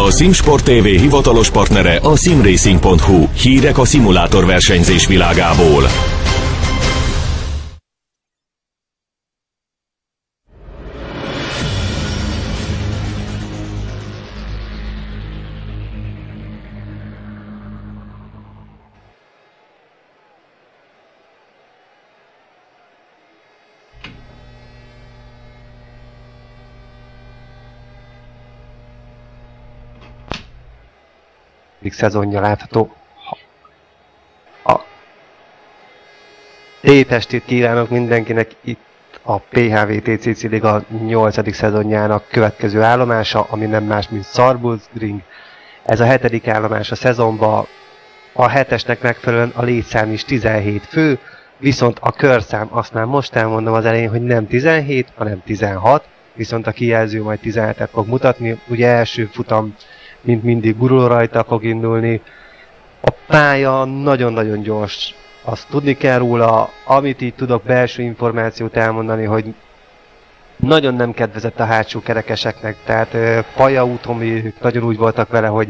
A SimSport TV hivatalos partnere a simracing.hu. Hírek a szimulátor versenyzés világából. Szezonja látható. Szép estét kívánok mindenkinek, itt a PHVTCC Liga 8. szezonjának következő állomása, ami nem más, mint Sarbullsring. Ez a 7. állomás a szezonban, a 7-esnek megfelelően a létszám is 17 fő, viszont a körszám, azt már most elmondom az elején, hogy nem 17, hanem 16, viszont a kijelző majd 17-et fog mutatni. Ugye első futam, mint mindig gurul rajta fog indulni. A pálya nagyon-nagyon gyors. Azt tudni kell róla, amit így tudok belső információt elmondani, hogy nagyon nem kedvezett a hátsó kerekeseknek. Tehát pályaúton nagyon úgy voltak vele, hogy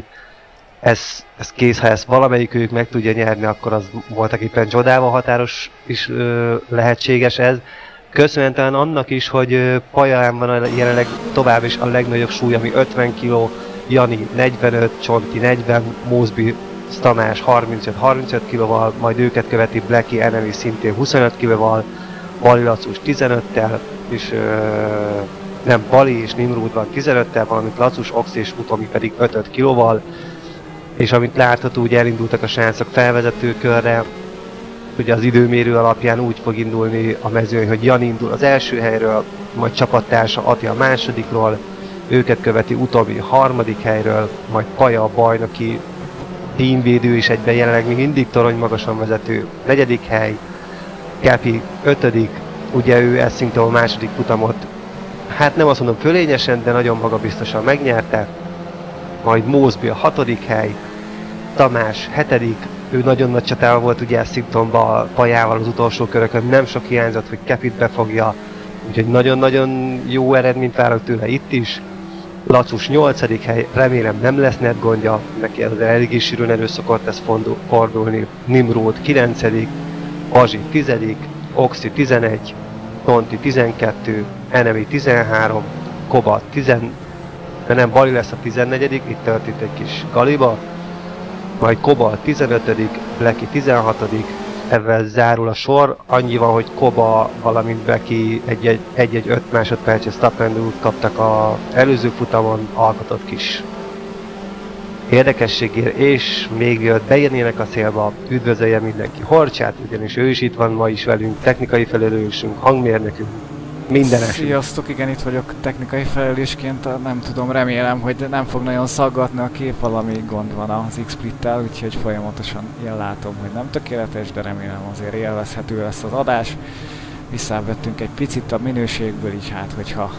ez kész, ha ezt valamelyikük meg tudja nyerni, akkor az voltak éppen csodával határos is lehetséges ez. Köszönhetően annak is, hogy pályán van jelenleg tovább is a legnagyobb súly, ami 50 kg, Jani 45, Csonti 40, Mosby, Tamás 35 kg-val, majd őket követi Blacky Enemy szintén 25 kg-val, Bali Lacus 15-tel, és nem, Bali és Nimrud van 15-tel, valamint Lacus, Ox és Utomi pedig 5 kg-val, és amint látható, ugye elindultak a srácok felvezetőkörre. Ugye az időmérő alapján úgy fog indulni a mezőny, hogy Jani indul az első helyről, majd csapattársa Ati a másodikról, őket követi Utomi a harmadik helyről, majd Paja a bajnoki tímvédő is egyben jelenleg még mindig torony magasan vezető, 4. hely, Kepi 5. Ugye ő Essington a második futamot, hát nem azt mondom fölényesen, de nagyon magabiztosan megnyerte, majd Mosby a 6. hely, Tamás 7. Ő nagyon nagy csatában volt ugye Essingtonban a Pajával az utolsó körökön, nem sok hiányzott, hogy Kepit befogja, úgyhogy nagyon-nagyon jó eredményt várok tőle itt is. Lacus 8. hely, remélem nem lesz net gondja, neki az eléggé sűrűn elő szokott ez fordulni. Nimrod 9. Bazsi 10. Oxy 11. Tonti 12. Enemy 13. Koba 10. De nem, Bali lesz a 14. Itt történt egy kis galiba. Majd Koba 15. Blacky 16. Ezzel zárul a sor, annyi van, hogy Koba, valamint Blacky egy 5 másodperces stop and go-t kaptak az előző futamon, alkotott kis érdekességért, és még mielőtt beérnének a célba, üdvözölje mindenki Horcsát, ugyanis ő is itt van ma is velünk, technikai felelősünk, hangmérnökünk, mindenesünk. Sziasztok, igen, itt vagyok technikai felelősként, nem tudom, remélem, hogy nem fog nagyon szaggatni a kép, valami gond van az X-Split-tel, úgyhogy folyamatosan én látom, hogy nem tökéletes, de remélem azért élvezhető lesz az adás. Visszavettünk egy picit a minőségből is, hát hogyha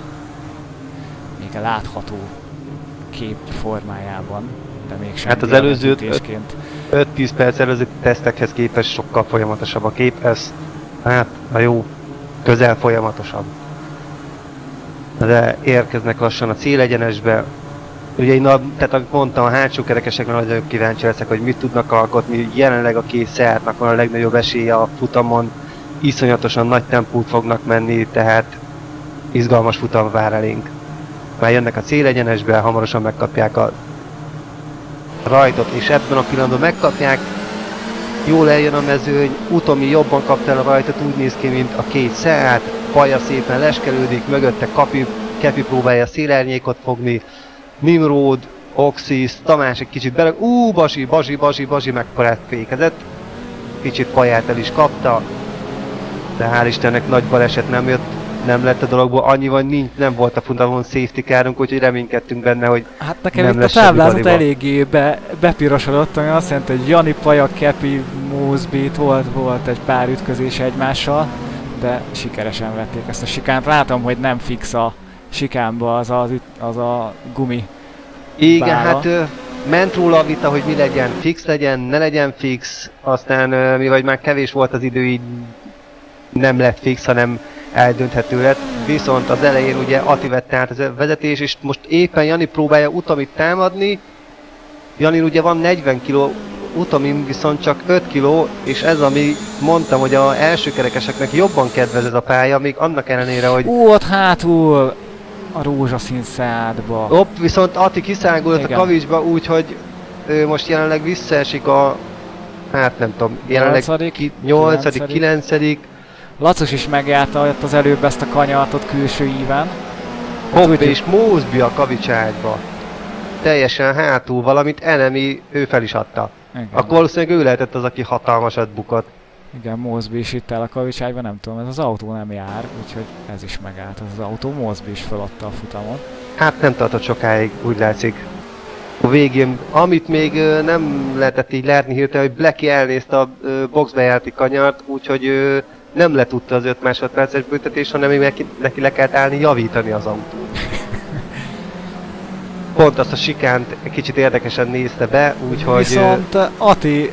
még a látható kép formájában, de mégsem. Hát az előző 5-10 perc előző tesztekhez képest sokkal folyamatosabb a kép, ez hát a jó, közel folyamatosabb. De érkeznek lassan a célegyenesbe. Ugye én, tehát amit mondtam, a hátsó kerekesekre nagyon kíváncsi leszek, hogy mit tudnak alkotni. Jelenleg a két Seatnak van a legnagyobb esélye a futamon. Iszonyatosan nagy tempót fognak menni, tehát izgalmas futam vár elénk. Már jönnek a célegyenesbe, hamarosan megkapják a rajtot, és ebben a pillanatban megkapják. Jól eljön a mezőny, Utomi jobban kapta el a rajtot, úgy néz ki, mint a két Seat. Paja szépen leskelődik, mögötte Kepi próbálja szélárnyékot fogni. Nimrod, Oxis, Tamás egy kicsit bele... Bazsi megkorát fékezett. Kicsit Paját el is kapta. De hál' Istennek nagy baleset nem lett a dologból, annyi van, nem volt a futamon safety carunk, úgyhogy reménykedtünk benne, hogy hát nekem itt a táblázat eléggé bepirosodott, ami azt jelenti, hogy Jani, Paja, Kepi, Mosby volt egy pár ütközés egymással, de sikeresen vették ezt a sikánt. Látom, hogy nem fix a sikánba az a gumi. Igen, bála. hát ment róla a vita, hogy mi legyen, fix legyen, ne legyen fix, aztán mivel már kevés volt az idő, így nem lett fix, hanem eldönthető lett, viszont az elején ugye Ati vette át az vezetés, és most éppen Jani próbálja Utomit támadni. Jani ugye van 40 kg, Utomin viszont csak 5 kg, és ez ami mondtam, hogy az első kerekeseknek jobban kedvez ez a pálya, még annak ellenére, hogy... Ott hátul a rózsaszín szádba. Ott viszont Ati kiszágult a kavicsba, úgyhogy ő most jelenleg visszaesik a... Hát nem tudom, jelenleg 8., 9. Lacus is megjárta ott az előbb ezt a kanyart ott külső íven. Hopp és Mosby a kavicságyba. Teljesen hátul, valamit Enemy ő fel is adta. Igen. Akkor valószínűleg ő lehetett az, aki hatalmasat bukott. Igen, Mosby is itt el a kavicságyba, nem tudom, ez az autó nem jár, úgyhogy ez is megállt ez az autó, Mosby is feladta a futamot. Hát nem tartott sokáig, úgy látszik. A végén, amit még nem lehetett így látni hirtelen, hogy Blacky elnézte a boxbejárti kanyart, úgyhogy nem letudta az 5 másodperces büntetés, hanem még neki le kellett állni javítani az autót. Pont azt a sikánt egy kicsit érdekesen nézte be, úgyhogy... Viszont Ati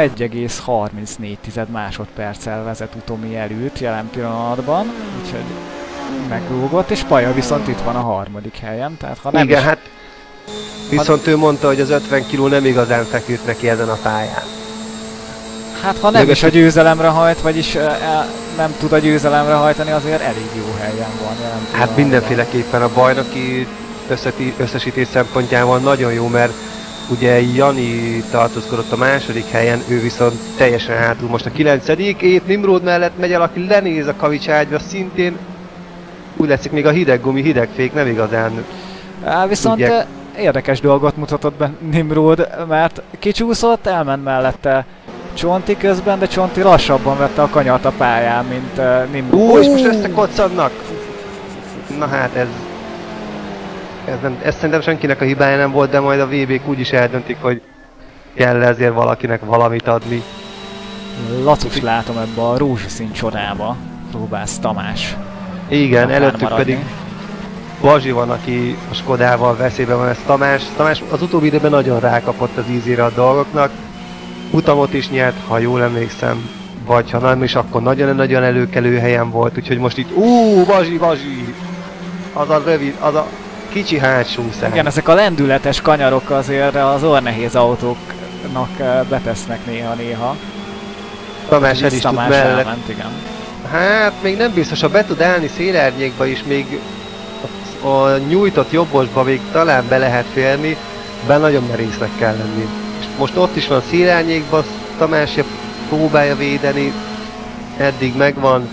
1,34 másodperccel vezet Utomi előtt jelen pillanatban, úgyhogy megrúgott, és Paja viszont itt van a harmadik helyen, tehát ha nem igen, is... hát viszont ő mondta, hogy az 50 kg nem igazán feküdt neki ezen a pályán. Hát ha nem is a győzelemre hajt, vagyis nem tud a győzelemre hajtani, azért elég jó helyen van jelen. Hát mindenféleképpen a bajnoki összesítés szempontjával nagyon jó, mert ugye Jani tartózkodott a második helyen, ő viszont teljesen hátul most a 9. Épp Nimrod mellett megy el, aki lenéz a kavicságyra, szintén úgy látszik még a hideg gumi, hideg fék nem igazán viszont tudják. Érdekes dolgot mutatott be Nimrod, mert kicsúszott, elment mellette Csonti közben, de Csonti lassabban vette a kanyart a pályán, mint Nimrod. És most összekoccannak! Na hát ez szerintem senkinek a hibája nem volt, de majd a VB-k úgyis eldöntik, hogy kell ezért valakinek valamit adni. Lacus látom ebbe a rózsaszín csodába, próbálsz Tamás. Igen, előttük pedig Bazsi van, aki a Skodával veszélyben van, ez Tamás. Tamás az utóbbi időben nagyon rákapott az ízére a dolgoknak. Futamot is nyert, ha jól emlékszem, vagy ha nem is, akkor nagyon-nagyon előkelő helyen volt, úgyhogy most itt Bazsi! Az a rövid, az a kicsi hátsó szám. Igen, ezek a lendületes kanyarok azért az orrnehéz autóknak betesznek néha-néha. Tamás el is tud mellett. Elment, igen. Hát még nem biztos, ha be tud állni szélárnyékba is, még a nyújtott jobbosba még talán be lehet férni, de nagyon merésznek kell lenni. És most ott is van szélárnyékban, Tamás próbálja védeni, eddig megvan.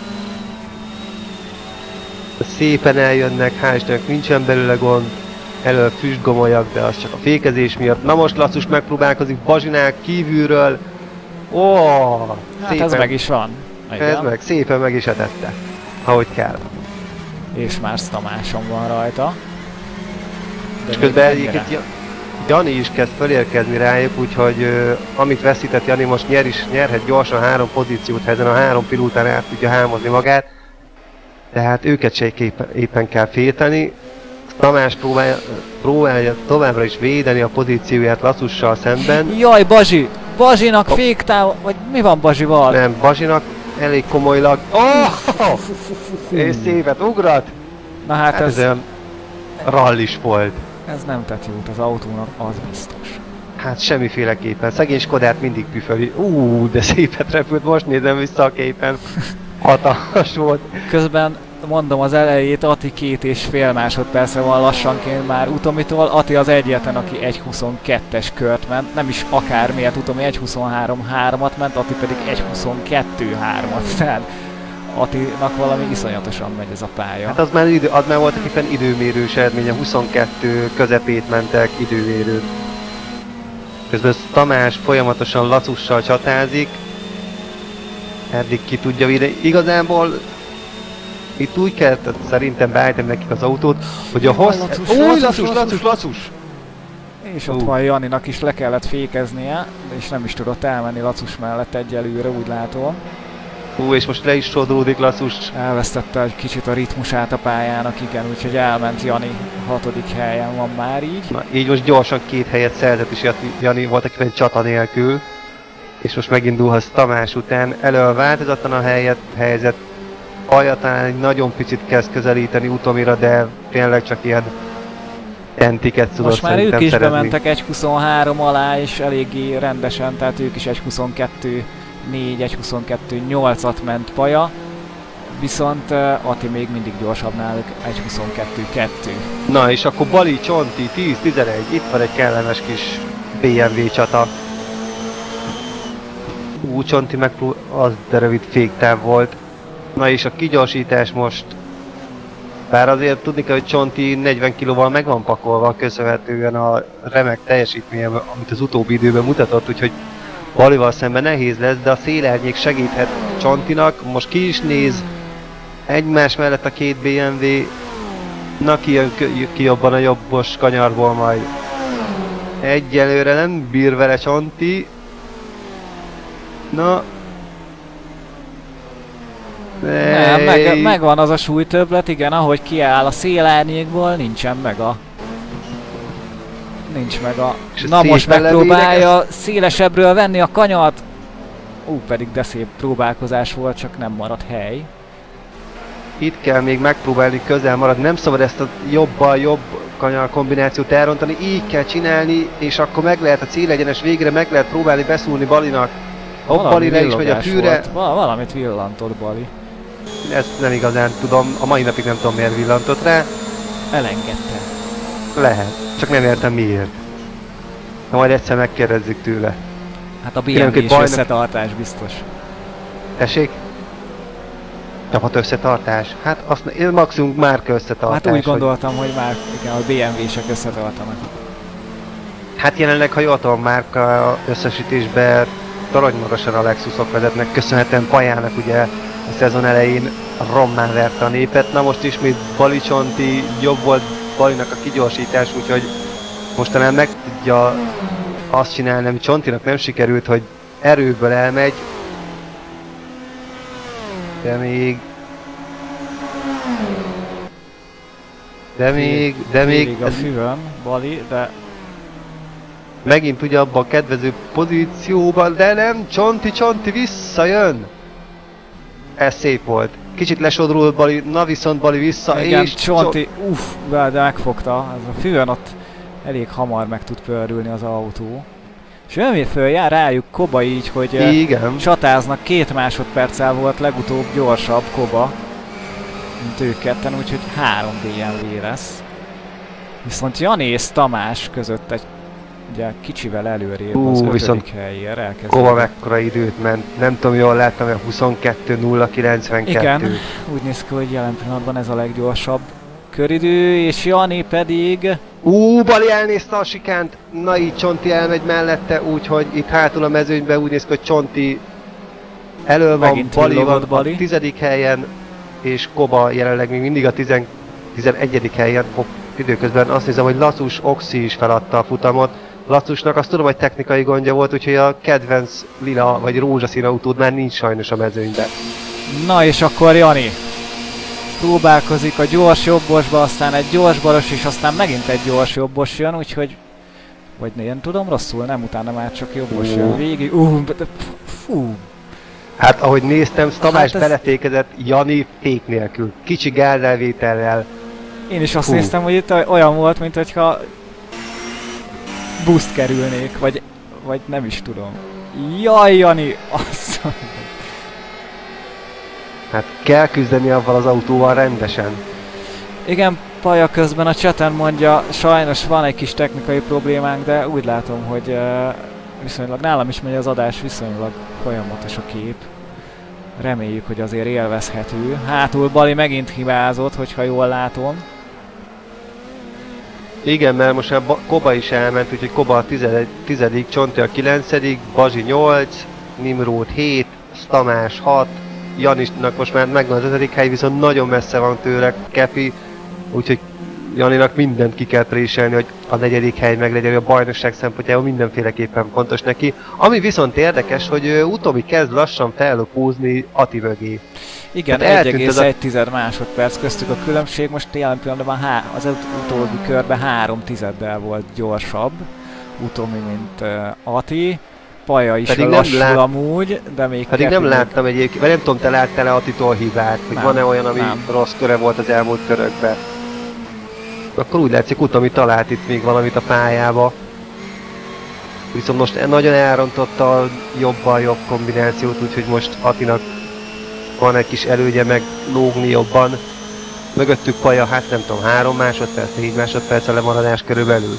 Szépen eljönnek, hál' Istennek nincsen belőle gond, elől füstgomolyak, de az csak a fékezés miatt. Na most Lacus megpróbálkozik Bazsinál kívülről. Hát szépen, ez meg is van. Ez meg, szépen meg is etette, ahogy kell. És már Tamáson van rajta. De és közben egyébként Jani is kezd felérkezni rájuk, úgyhogy amit veszített Jani most nyerhet gyorsan 3 pozíciót, ha ezen a 3 pilótán át tudja hámozni magát. Tehát őket se éppen kell félteni. Tamás próbálja továbbra is védeni a pozícióját Lacussal szemben. Jaj, Bazsi! Bazsinak féktáv... Vagy mi van Bazsival? Nem, Bazsinak elég komolylag... És szépen ugrat! Na hát ez olyan rallis volt. Ez nem tett jót az autónak, az biztos. Hát semmiféleképpen. Szegény Skodát mindig püföli. De szépet repült, most nézem vissza a képen. Hatalmas volt. Közben mondom az elejét, Ati 2,5 másodpercre van lassanként már Utomitól. Ati az egyetlen, aki 1.22-es kört ment, nem is akármilyet, Utomi 1.23.3-at ment, Ati pedig 1.22.3-at. Tehát Atinak valami iszonyatosan megy ez a pálya. Hát az már voltak éppen időmérős eredménye, 22 közepét mentek időmérőt. Közben Tamás folyamatosan Lacussal csatázik. Eddig ki tudja védeni. Igazából itt úgy kellett szerintem beállítani nekik az autót, hogy a Lacus! És ott van Janinak is le kellett fékeznie, és nem is tudott elmenni Lacus mellett egyelőre, úgy látom. És most le is sodródik Lacus. Elvesztette egy kicsit a ritmusát a pályának, igen, úgyhogy elment Jani, 6. helyen van már így. Na, így most gyorsan 2 helyet szerzett is Jani, volt akiben egy csata nélkül. És most megindulhatsz Tamás után, elől változatlan a helyzet. Alja talán egy nagyon picit kezd közelíteni Utomira, de tényleg csak ilyen entiket tudott most már szerintem ők is szerezni. bementek 1.23 alá, és eléggé rendesen, tehát ők is 1.22.4, 1.22.8-at ment Paja, viszont Ati még mindig gyorsabb náluk, 1.22.2. Na és akkor Bali, Csonti, 10-11, itt van egy kellemes kis BMW csata. Csonti meg az de rövid féktáv volt. Na és a kigyorsítás most, bár azért tudni kell, hogy Csonti 40 kilóval meg van pakolva, köszönhetően a remek teljesítménye, amit az utóbbi időben mutatott, úgyhogy Balival szemben nehéz lesz, de a szélárnyék segíthet Csontinak. Most ki is néz egymás mellett a két BMW. Na ki jön ki jobban a jobbos kanyarból majd. Egyelőre nem bír vele Csonti. Na. Nem, megvan az a súlytöbblet, igen, ahogy kiáll a szélárnyékból, nincsen meg a... Nincs meg a... Na most megpróbálja szélesebbről venni a kanyart. Pedig de szép próbálkozás volt, csak nem maradt hely. Itt kell még megpróbálni közel maradni, nem szabad ezt a jobb kanyar kombinációt elrontani, így kell csinálni, és akkor meg lehet a célegyenes végre, meg lehet próbálni beszúrni Balinak. Bali le is megy a fűre. Valamit villantott Bali. Ezt nem igazán tudom, a mai napig nem tudom miért villantott rá. Elengedte. Lehet, csak nem értem miért. Na majd egyszer megkérdezzük tőle. Hát a BMW-s összetartás biztos. Tessék? Csapat összetartás? Hát azt maximum márka összetartás. Hát úgy gondoltam, hogy már igen, a BMW-sek összetartanak. Hát jelenleg, ha jól tudom, márka összesítésben toronymagasan a Lexusok vezetnek, köszönhetően Pajának ugye a szezon elején rommán verte a népet. Na most ismét Bali Csonti, jobb volt Balinak a kigyorsítás, úgyhogy mostanában meg tudja azt csinálni, ami Csontinak nem sikerült, hogy erőből elmegy. De még... a füvön, Bali, de... Megint ugye abban a kedvező pozícióban, de nem, Csonti visszajön! Ez szép volt. Kicsit lesodrult Bali, na viszont Bali vissza, igen, és... Csonti, de megfogta. Ez a füvön ott elég hamar meg tud pördülni az autó. És jön följár rájuk Koba így, hogy igen. Csatáznak, 2 másodperccel volt legutóbb gyorsabb Koba, mint ők ketten, úgyhogy 3 BMW lesz. Viszont Jani és Tamás között egy ugye kicsivel előrébb az 5. helyére elkezdett. Koba mekkora időt ment, nem tudom, jól láttam, hogy 22.092. Igen, úgy néz ki, hogy jelen pillanatban ez a leggyorsabb köridő, és Jani pedig... Bali elnézte a sikánt, na így Csonti elmegy mellette, úgyhogy itt hátul a mezőnyben úgy néz ki, hogy Csonti elől van, Bali van a 10. helyen, és Koba jelenleg még mindig a 11. helyen. Időközben azt hiszem, hogy Lacus Oxi is feladta a futamot. Lacusnak azt tudom, hogy technikai gondja volt, úgyhogy a kedvenc lila vagy rózsaszín autód már nincs sajnos a mezőnyben. Na és akkor Jani próbálkozik a gyors jobbosba, aztán egy gyors balos, és aztán megint egy gyors jobbos jön, úgyhogy... Vagy én tudom rosszul, nem, utána már csak jobbos jön végig. Fú! Hát ahogy néztem, Tamás ez... belefékezett Jani fék nélkül. Kicsi gáldelvétellel. Én is azt néztem, hogy itt olyan volt, mint hogyha buszt kerülnék, vagy nem is tudom. Jaj, Jani! Asszony. Hát kell küzdeni avval az autóval rendesen. Igen, Paja közben a chaten mondja, sajnos van egy kis technikai problémánk, de úgy látom, hogy viszonylag nálam is megy az adás, viszonylag folyamatos a kép. Reméljük, hogy azért élvezhető. Hátul Bali megint hibázott, hogyha jól látom. Igen, mert most már Koba is elment, úgyhogy Koba a 10., Csonti a 9., Bazsi 8, Nimród 7, Tamás 6, Janisnak most már megvan az 5. hely, viszont nagyon messze van tőle Kepi, úgyhogy Janinak mindent ki kell préselni, hogy a 4. hely meglegyen, a bajnokság szempontjából mindenféleképpen fontos neki. Ami viszont érdekes, hogy Utomi kezd lassan fellopózni Ati mögé. Igen, 1,1 másodperc köztük a különbség, most jelen pillanatban az utóbbi körben 3 tizeddel volt gyorsabb Utomi, mint Ati. Paja is lassul amúgy, de még pedig nem láttam egyébként, mert nem tudom, te láttál-e Attitól hibát, hogy van-e olyan, ami rossz köre volt az elmúlt körökben. Akkor úgy látszik, Utami talált itt még valamit a pályába. Viszont most nagyon elrontotta a jobban jobb kombinációt, úgyhogy most Attinak van egy kis elődje meg lógni jobban. Mögöttük Paja, hát nem tudom, 3 másodperc, 4 másodperc a lemaradás körülbelül.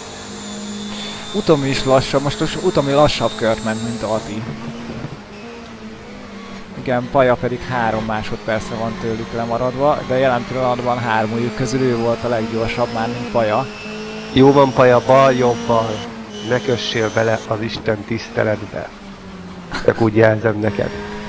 Utami is lassabb, most Utami lassabb kört ment, mint Ati. Igen, Paja pedig 3 másodpercre van tőlük lemaradva, de jelen pillanatban 3-juk közül ő volt a leggyorsabb már, mint Paja. Jó van Paja, bal, jobbal. Ne kössél bele az Isten tiszteletbe. Csak úgy jelzem neked.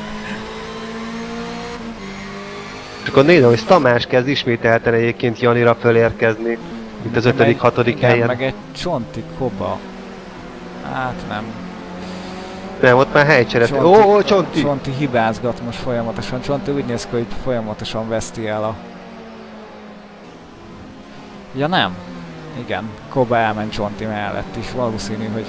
És akkor nézem, hogy Tamás kezd ismételten egyébként Janira fölérkezni, mint az 5.-6. helyen. Meg egy Csonti Koba. Hát nem. Nem, ott már helycseret. Csonti! Csonti hibázgat most folyamatosan. Csonti úgy néz ki, hogy folyamatosan veszti el a... Ja nem. Igen, Koba elment Csonti mellett is. Valószínű, hogy...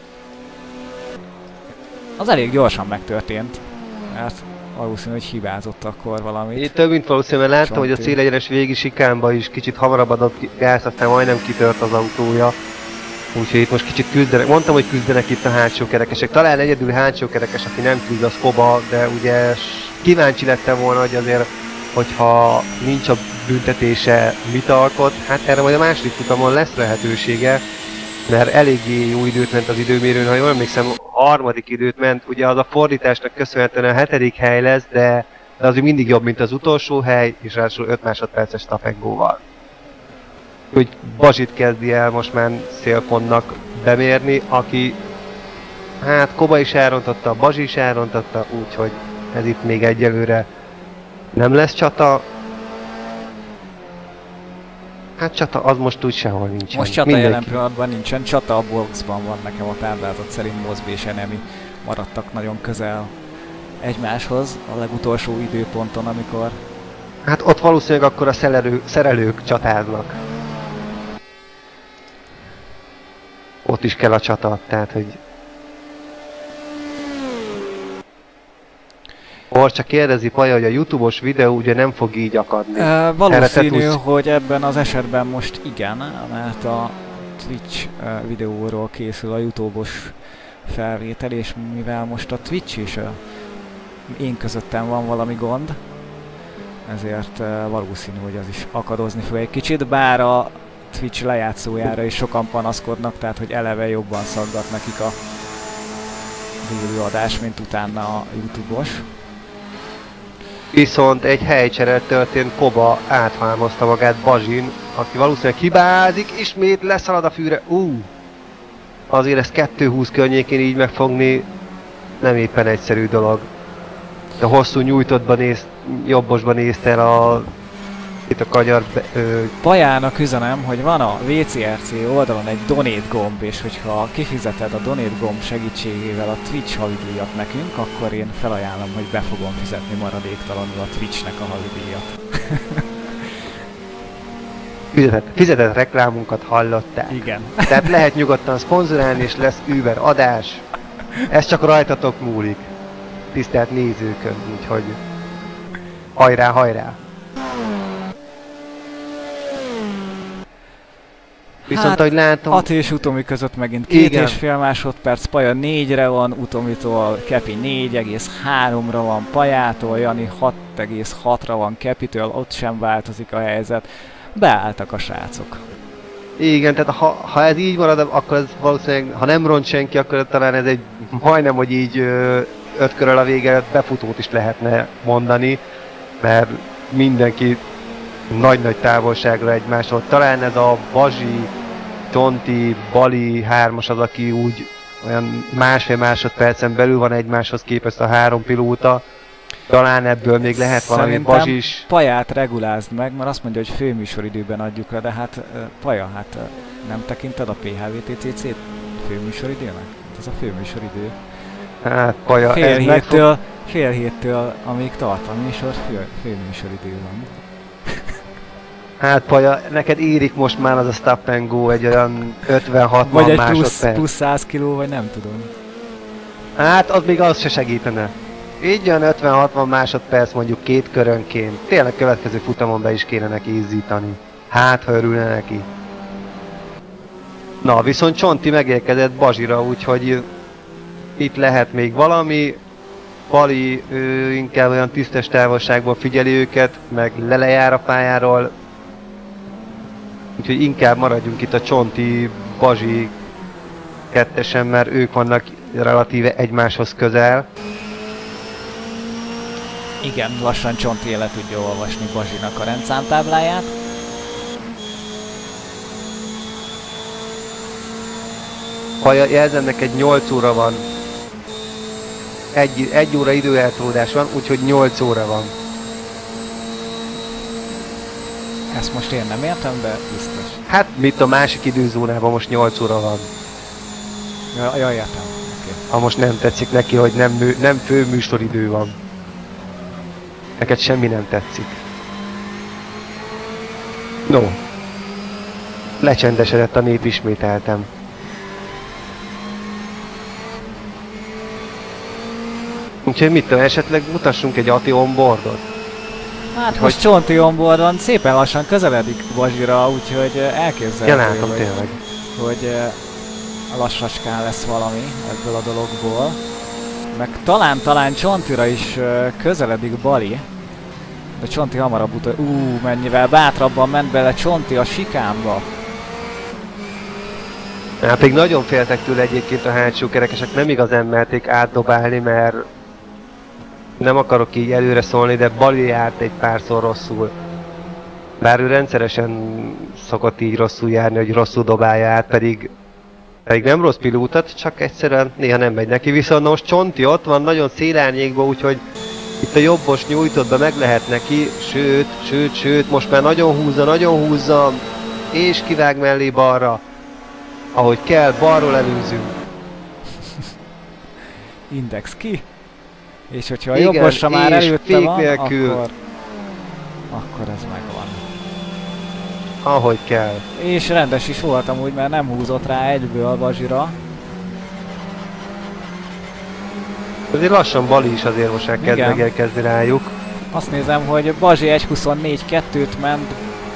Az elég gyorsan megtörtént. Mert valószínű, hogy hibázott akkor valamit. Én több mint valószínű, mert láttam, Csonti, hogy a célegyenes végi sikánba is kicsit hamarabb adott gáz, aztán majdnem kitört az autója. Úgyhogy itt most kicsit küzdenek. Mondtam, hogy küzdenek itt a hátsó kerekesek. Talán egyedül hátsó kerekes, aki nem küzd, az Koba, de ugye kíváncsi lettem volna, hogy azért, hogyha nincs a büntetése, mit alkot. Hát erre majd a második futamon lesz lehetősége, mert eléggé jó időt ment az időmérőn, ha jól emlékszem, a 3. időt ment, ugye az a fordításnak köszönhetően a 7. hely lesz, de azért mindig jobb, mint az utolsó hely, és ráadásul 5 másodperces tapengóval. Hogy Bazsit kezdi el most már szélpontnak bemérni, aki hát Koba is elrontotta, Bazsi is elrontotta, úgyhogy ez itt még egyelőre nem lesz csata. Hát csata az most úgy sehol nincsen. Most csata jelen pillanatban nincsen, csata a boxban van, nekem a táblázat szerint Mosby és Enemi maradtak nagyon közel egymáshoz a legutolsó időponton, amikor... Hát ott valószínűleg akkor a szerelők csatáznak. Ott is kell a csata, tehát hogy... Orcsa kérdezi Paja, hogy a YouTube-os videó ugye nem fog így akadni. Valószínű, hogy ebben az esetben most igen, mert a Twitch videóról készül a YouTube-os felvétel, és mivel most a Twitch és én közöttem van valami gond, ezért valószínű, hogy az is akadozni fog egy kicsit, bár a Twitch lejátszójára is sokan panaszkodnak, tehát hogy eleve jobban szaggat nekik a élőadás, mint utána a YouTube-os. Viszont egy helycsere történt, Koba áthalmozta magát Bazsin, aki valószínűleg hibázik, ismét leszalad a fűre. Azért ezt 2:20 környékén így megfogni nem éppen egyszerű dolog. De hosszú nyújtottban jobbosban nézte el itt a kanyar... Pajának üzenem, hogy van a WCRC oldalon egy donate gomb, és hogyha kifizeted a donate gomb segítségével a Twitch havidíjat nekünk, akkor én felajánlom, hogy be fogom fizetni maradéktalanul a Twitchnek a havidíjat. Fizetett reklámunkat hallották. Igen. Tehát lehet nyugodtan szponzorálni, és lesz Uber adás. Ez csak rajtatok múlik. Tisztelt nézőkön, úgyhogy hajrá, hajrá! Viszont ahogy látom... Ati és Utomi között megint 2,5 másodperc, Paja 4-re van, Utomitól Kepi 4,3-ra van, Pajától Jani 6,6-ra van, Kepitől ott sem változik a helyzet. Beálltak a srácok. Igen, tehát ha ez így marad, akkor ez valószínűleg, ha nem ront senki, akkor talán ez egy majdnem, hogy így 5 körrel a vége befutót is lehetne mondani, mert mindenki nagy-nagy távolságra egymásról. Talán ez a Bazsi, Csonti, Bali 3-as az, aki úgy olyan 1,5 másodpercen belül van egymáshoz képest a 3 pilóta. Talán ebből még lehet valami Bazsi is. Paját regulázd meg, mert azt mondja, hogy főműsoridőben adjuk le, de hát Paja, hát nem tekinted a PHVTCC-t főműsoridőnek? Ez a főműsoridő. Hát Paja, fél héttől, amíg tart a műsor, főműsoridő van. Hát Paja, neked érik most már az a stop and go egy olyan 50-60 vagy egy másodperc. plusz 100 kiló, vagy nem tudom. Hát az még az se segítene. Így olyan 50-60 másodperc mondjuk 2 körönként. Tényleg következő futamon be is kéne neki izzítani. Hát, ha örülne neki. Na, viszont Csonti megérkezett Bazsira, úgyhogy itt lehet még valami. Bali inkább olyan tisztes távolságból figyeli őket, meg lejár a pályáról. Úgyhogy inkább maradjunk itt a Csonti, Bazsi kettesen, mert ők vannak relatíve egymáshoz közel. Igen, lassan Csonti le tudja olvasni Bazsinak a rendszámtábláját. Ha jelzem neked 8 óra van. Egy óra időeltolódás van, úgyhogy 8 óra van. Ezt most én nem értem, de biztos. Hát mit a másik időzónában most 8 óra van. Ja, értem. Okay. Ha most nem tetszik neki, hogy nem főműsoridő van. Neked semmi nem tetszik. No. Lecsendesedett a nép ismételtem. Úgyhogy mit tudom, esetleg mutassunk egy ATI onboardot? Hát most Csonti onboardon szépen lassan közeledik Bazsira, úgyhogy elképzelhető, hogy lassacskán lesz valami ebből a dologból. Meg talán Csontira is közeledik Bali. De Csonti hamarabb mennyivel bátrabban ment bele Csonti a sikánba. Hát pedig nagyon féltek tőle egyébként a hátsó kerekesek, nem igazán merték átdobálni, mert nem akarok így előre szólni, de Bali járt egy párszor rosszul. Bár ő rendszeresen szokott így rosszul járni, hogy rosszul dobálja át, pedig nem rossz pilótat, csak egyszerűen néha nem megy neki. Viszont most Csonti ott van, nagyon szélárnyékban, úgyhogy itt a jobbos nyújtott be meg lehet neki, sőt, most már nagyon húzza, és kivág mellé balra. Ahogy kell, balról előzünk. Index ki. És hogyha a jobbosra már előtte van, akkor ez megvan. Ahogy kell. És rendes is volt amúgy, mert nem húzott rá egyből Bazsira. Azért lassan Bali is azért most elkezd megérkezni rájuk. Azt nézem, hogy Bazsi 1.24.2-t ment.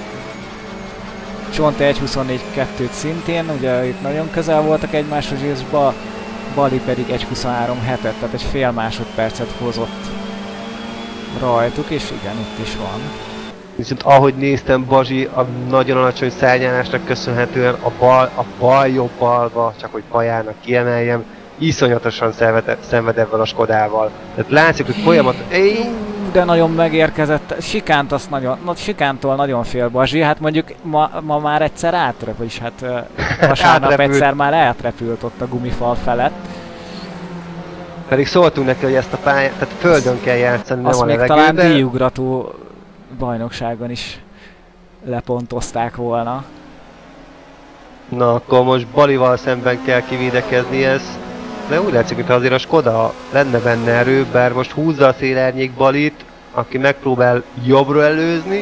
Csonti 1.24.2-t szintén, ugye itt nagyon közel voltak egymáshoz, és Bali pedig 1.23.7-et, tehát egy fél másodpercet hozott rajtuk, és igen, itt is van. Viszont ahogy néztem, Bazsi a nagyon alacsony szárnyalásnak köszönhetően a bal jobb balba, csak hogy bajának kiemeljem, iszonyatosan szenved ebben a Skodával. Tehát látszik, hogy folyamat... De nagyon megérkezett, Sikántól nagyon fél Bazsi, hát mondjuk ma már egyszer vagyis hát vasárnap egyszer már átrepült ott a gumifal felett. Pedig szóltunk neki, hogy ezt a pályát, tehát földön kell játszani, nem a levegőben. Azt még talán díjugrató bajnokságon is lepontozták volna. Na akkor most Balival szemben kell kivédekezni ezt. De úgy látszik, hogy azért a Skoda lenne benne erő, bár most húzza a szélárnyék Balit, aki megpróbál jobbra előzni.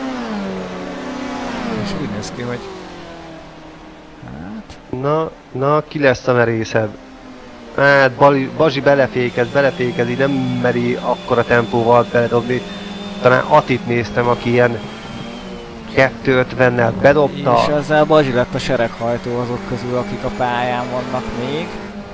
És úgy néz ki, hogy... Hát... Na, ki lesz a merészebb? Hát Bazsi belefékez, így nem meri akkora tempóval beledobni. Talán Atit néztem, aki ilyen 250-nel bedobta. És ezzel Bazsi lett a sereghajtó azok közül, akik a pályán vannak még.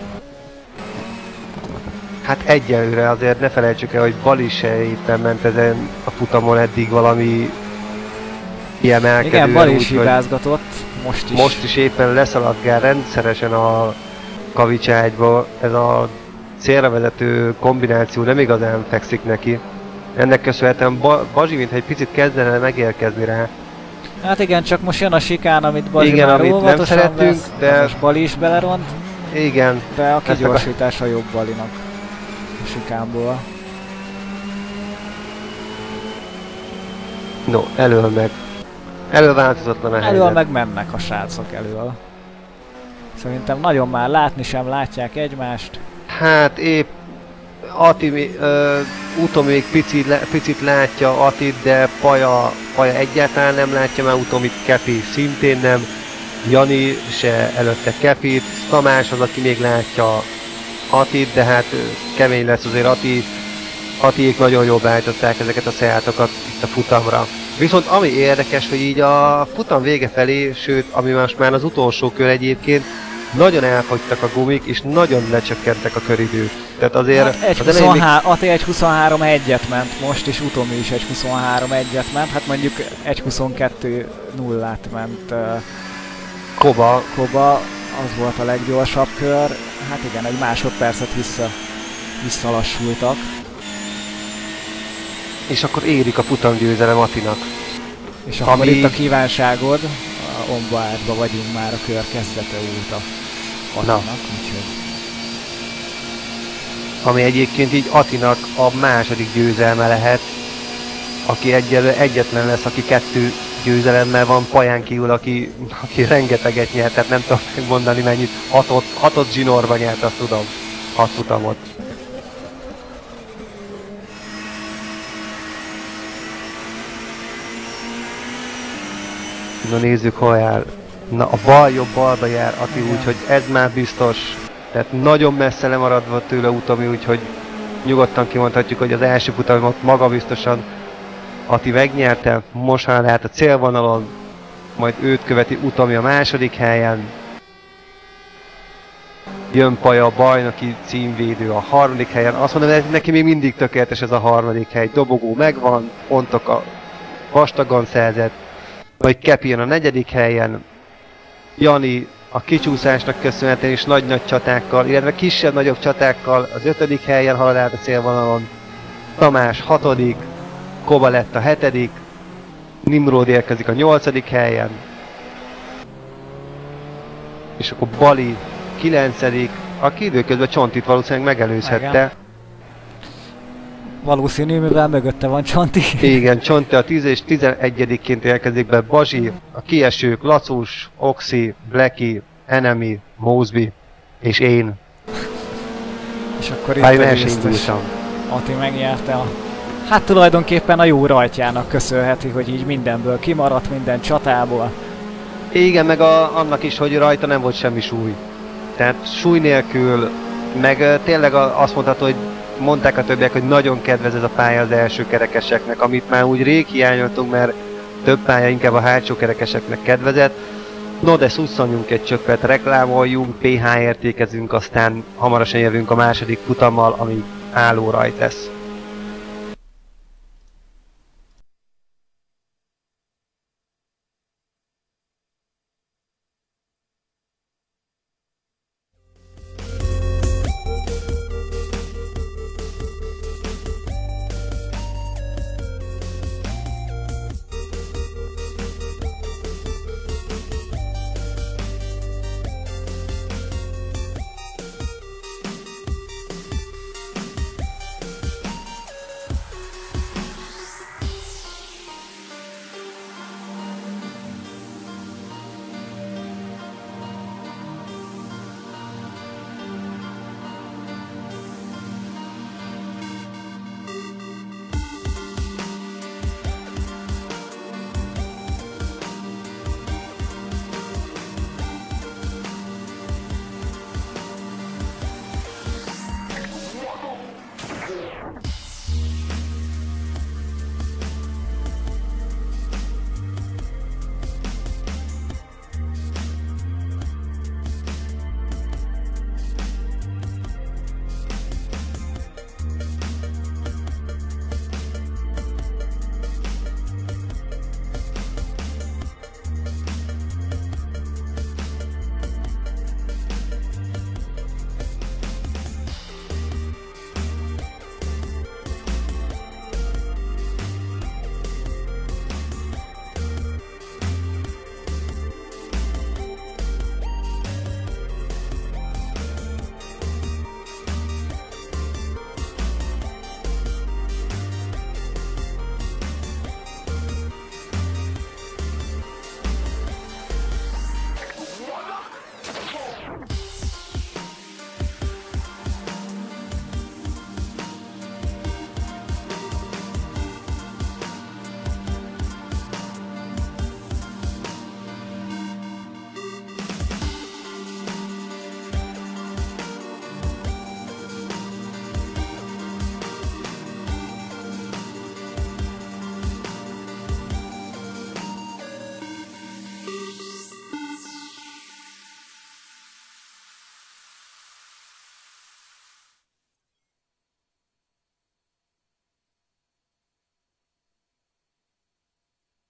Hát egyelőre azért ne felejtsük el, hogy Bali se éppen ment ezen a futamon eddig valami kiemelkedően. Igen, Bali is hibázgatott, most is éppen leszaladgál rendszeresen a kavicságyba. Ez a célra vezető kombináció nem igazán fekszik neki. Ennek köszönhetően Bazsi mintha egy picit kezdene megérkezni rá. Hát igen, csak most jön a sikán, amit Bazsi igen, már amit nem szeretünk, vesz, de most Bali is beleront. Igen. De a kigyorsítása jobb Balinak a sikánból. No, elől változatlan a helyzet. Elől meg mennek a srácok elől. Szerintem nagyon már látni sem látják egymást. Hát épp Ati Uto még picit látja Atit, de Paja egyáltalán nem látja már Utomit, Kepi szintén nem. Jani se előtte Kepit, Tamás az, aki még látja Atit, de hát kemény lesz azért Atiék nagyon jól beállították ezeket a Seatokat itt a futamra. Viszont ami érdekes, hogy így a futam vége felé, sőt, ami most már az utolsó kör egyébként, nagyon elfogytak a gumik, és nagyon lecsökkentek a köridők. Tehát azért... Hát Ati 1.23.1-et ment, most is Utomi is 1.23.1-et ment, hát mondjuk 1.22.0-át ment Koba, az volt a leggyorsabb kör, hát igen, egy másodpercet visszalassultak. És akkor érik a futamgyőzelem Atinak. És akkor itt a kívánságod, a Ombárba vagyunk már a kör kezdete óta Atinak, úgyhogy... Ami egyébként így Atinak a második győzelme lehet, aki egyetlen lesz, aki 2 győzelemmel van, Paján kívül, aki rengeteget nyert, tehát nem tudom megmondani mennyit, 6-ot zsinórba nyert, azt tudom, 6 futamot. Na nézzük, hol jár. Na a bal jobb balba jár Ati, úgyhogy ez már biztos. Tehát nagyon messze lemaradva tőle Utomi, úgyhogy nyugodtan kimondhatjuk, hogy az első futamot magabiztosan Ati megnyerte. Most már lehet a célvonalon, majd őt követi Utomi a második helyen. Jön Paja, a bajnoki címvédő a harmadik helyen. Azt mondom, hogy neki még mindig tökéletes ez a harmadik hely. Dobogó megvan, pontok a vastagon szerzett. Majd Kepi jön a negyedik helyen. Jani a kicsúszásnak köszönhetően is nagy-nagy csatákkal, illetve kisebb-nagyobb csatákkal az 5. helyen halad át a célvonalon. Tamás 6. Koba lett a 7. Nimród érkezik a 8. helyen. És akkor Bali 9. aki időközben Csontit valószínűleg megelőzhette. Igen. Valószínű, mivel mögötte van Csonti. Igen, Csonti a 10 és 11-ként érkezik be Bazsi, a kiesők Lacus, Oxy, Blacky, Enemy, Mosby és én. És akkor itt Ati megnyerte a... Hát tulajdonképpen a jó rajtjának köszönheti, hogy így mindenből kimaradt, minden csatából. Igen, meg annak is, hogy rajta nem volt semmi súly. Tehát súly nélkül, meg tényleg azt mondható, hogy mondták a többiek, hogy nagyon kedvez ez a pálya az első kerekeseknek, amit már úgy rég hiányoltunk, mert több pálya inkább a hátsó kerekeseknek kedvezett. No, de szusszanjunk egy csöppet, reklámoljunk, PH értékezünk, aztán hamarosan jövünk a második futammal, ami álló rajt lesz.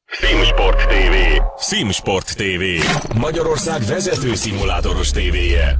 SimSport TV. SimSport TV. Magyarország vezető szimulátoros tévéje.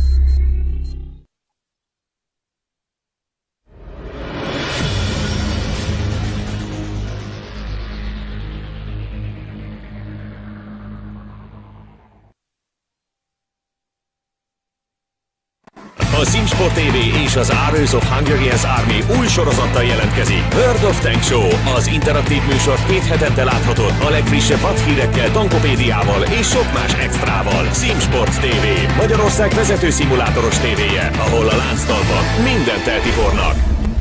A SimSport TV és az Arrows of Hungarian's Army új sorozattal jelentkezik. World of Tank Show, az interaktív műsor 2 hetente láthatod a legfrissebb vadhírekkel, tankopédiával és sok más extrával. SimSport TV, Magyarország vezető szimulátoros tévéje, ahol a lánctalpak mindent eltipornak.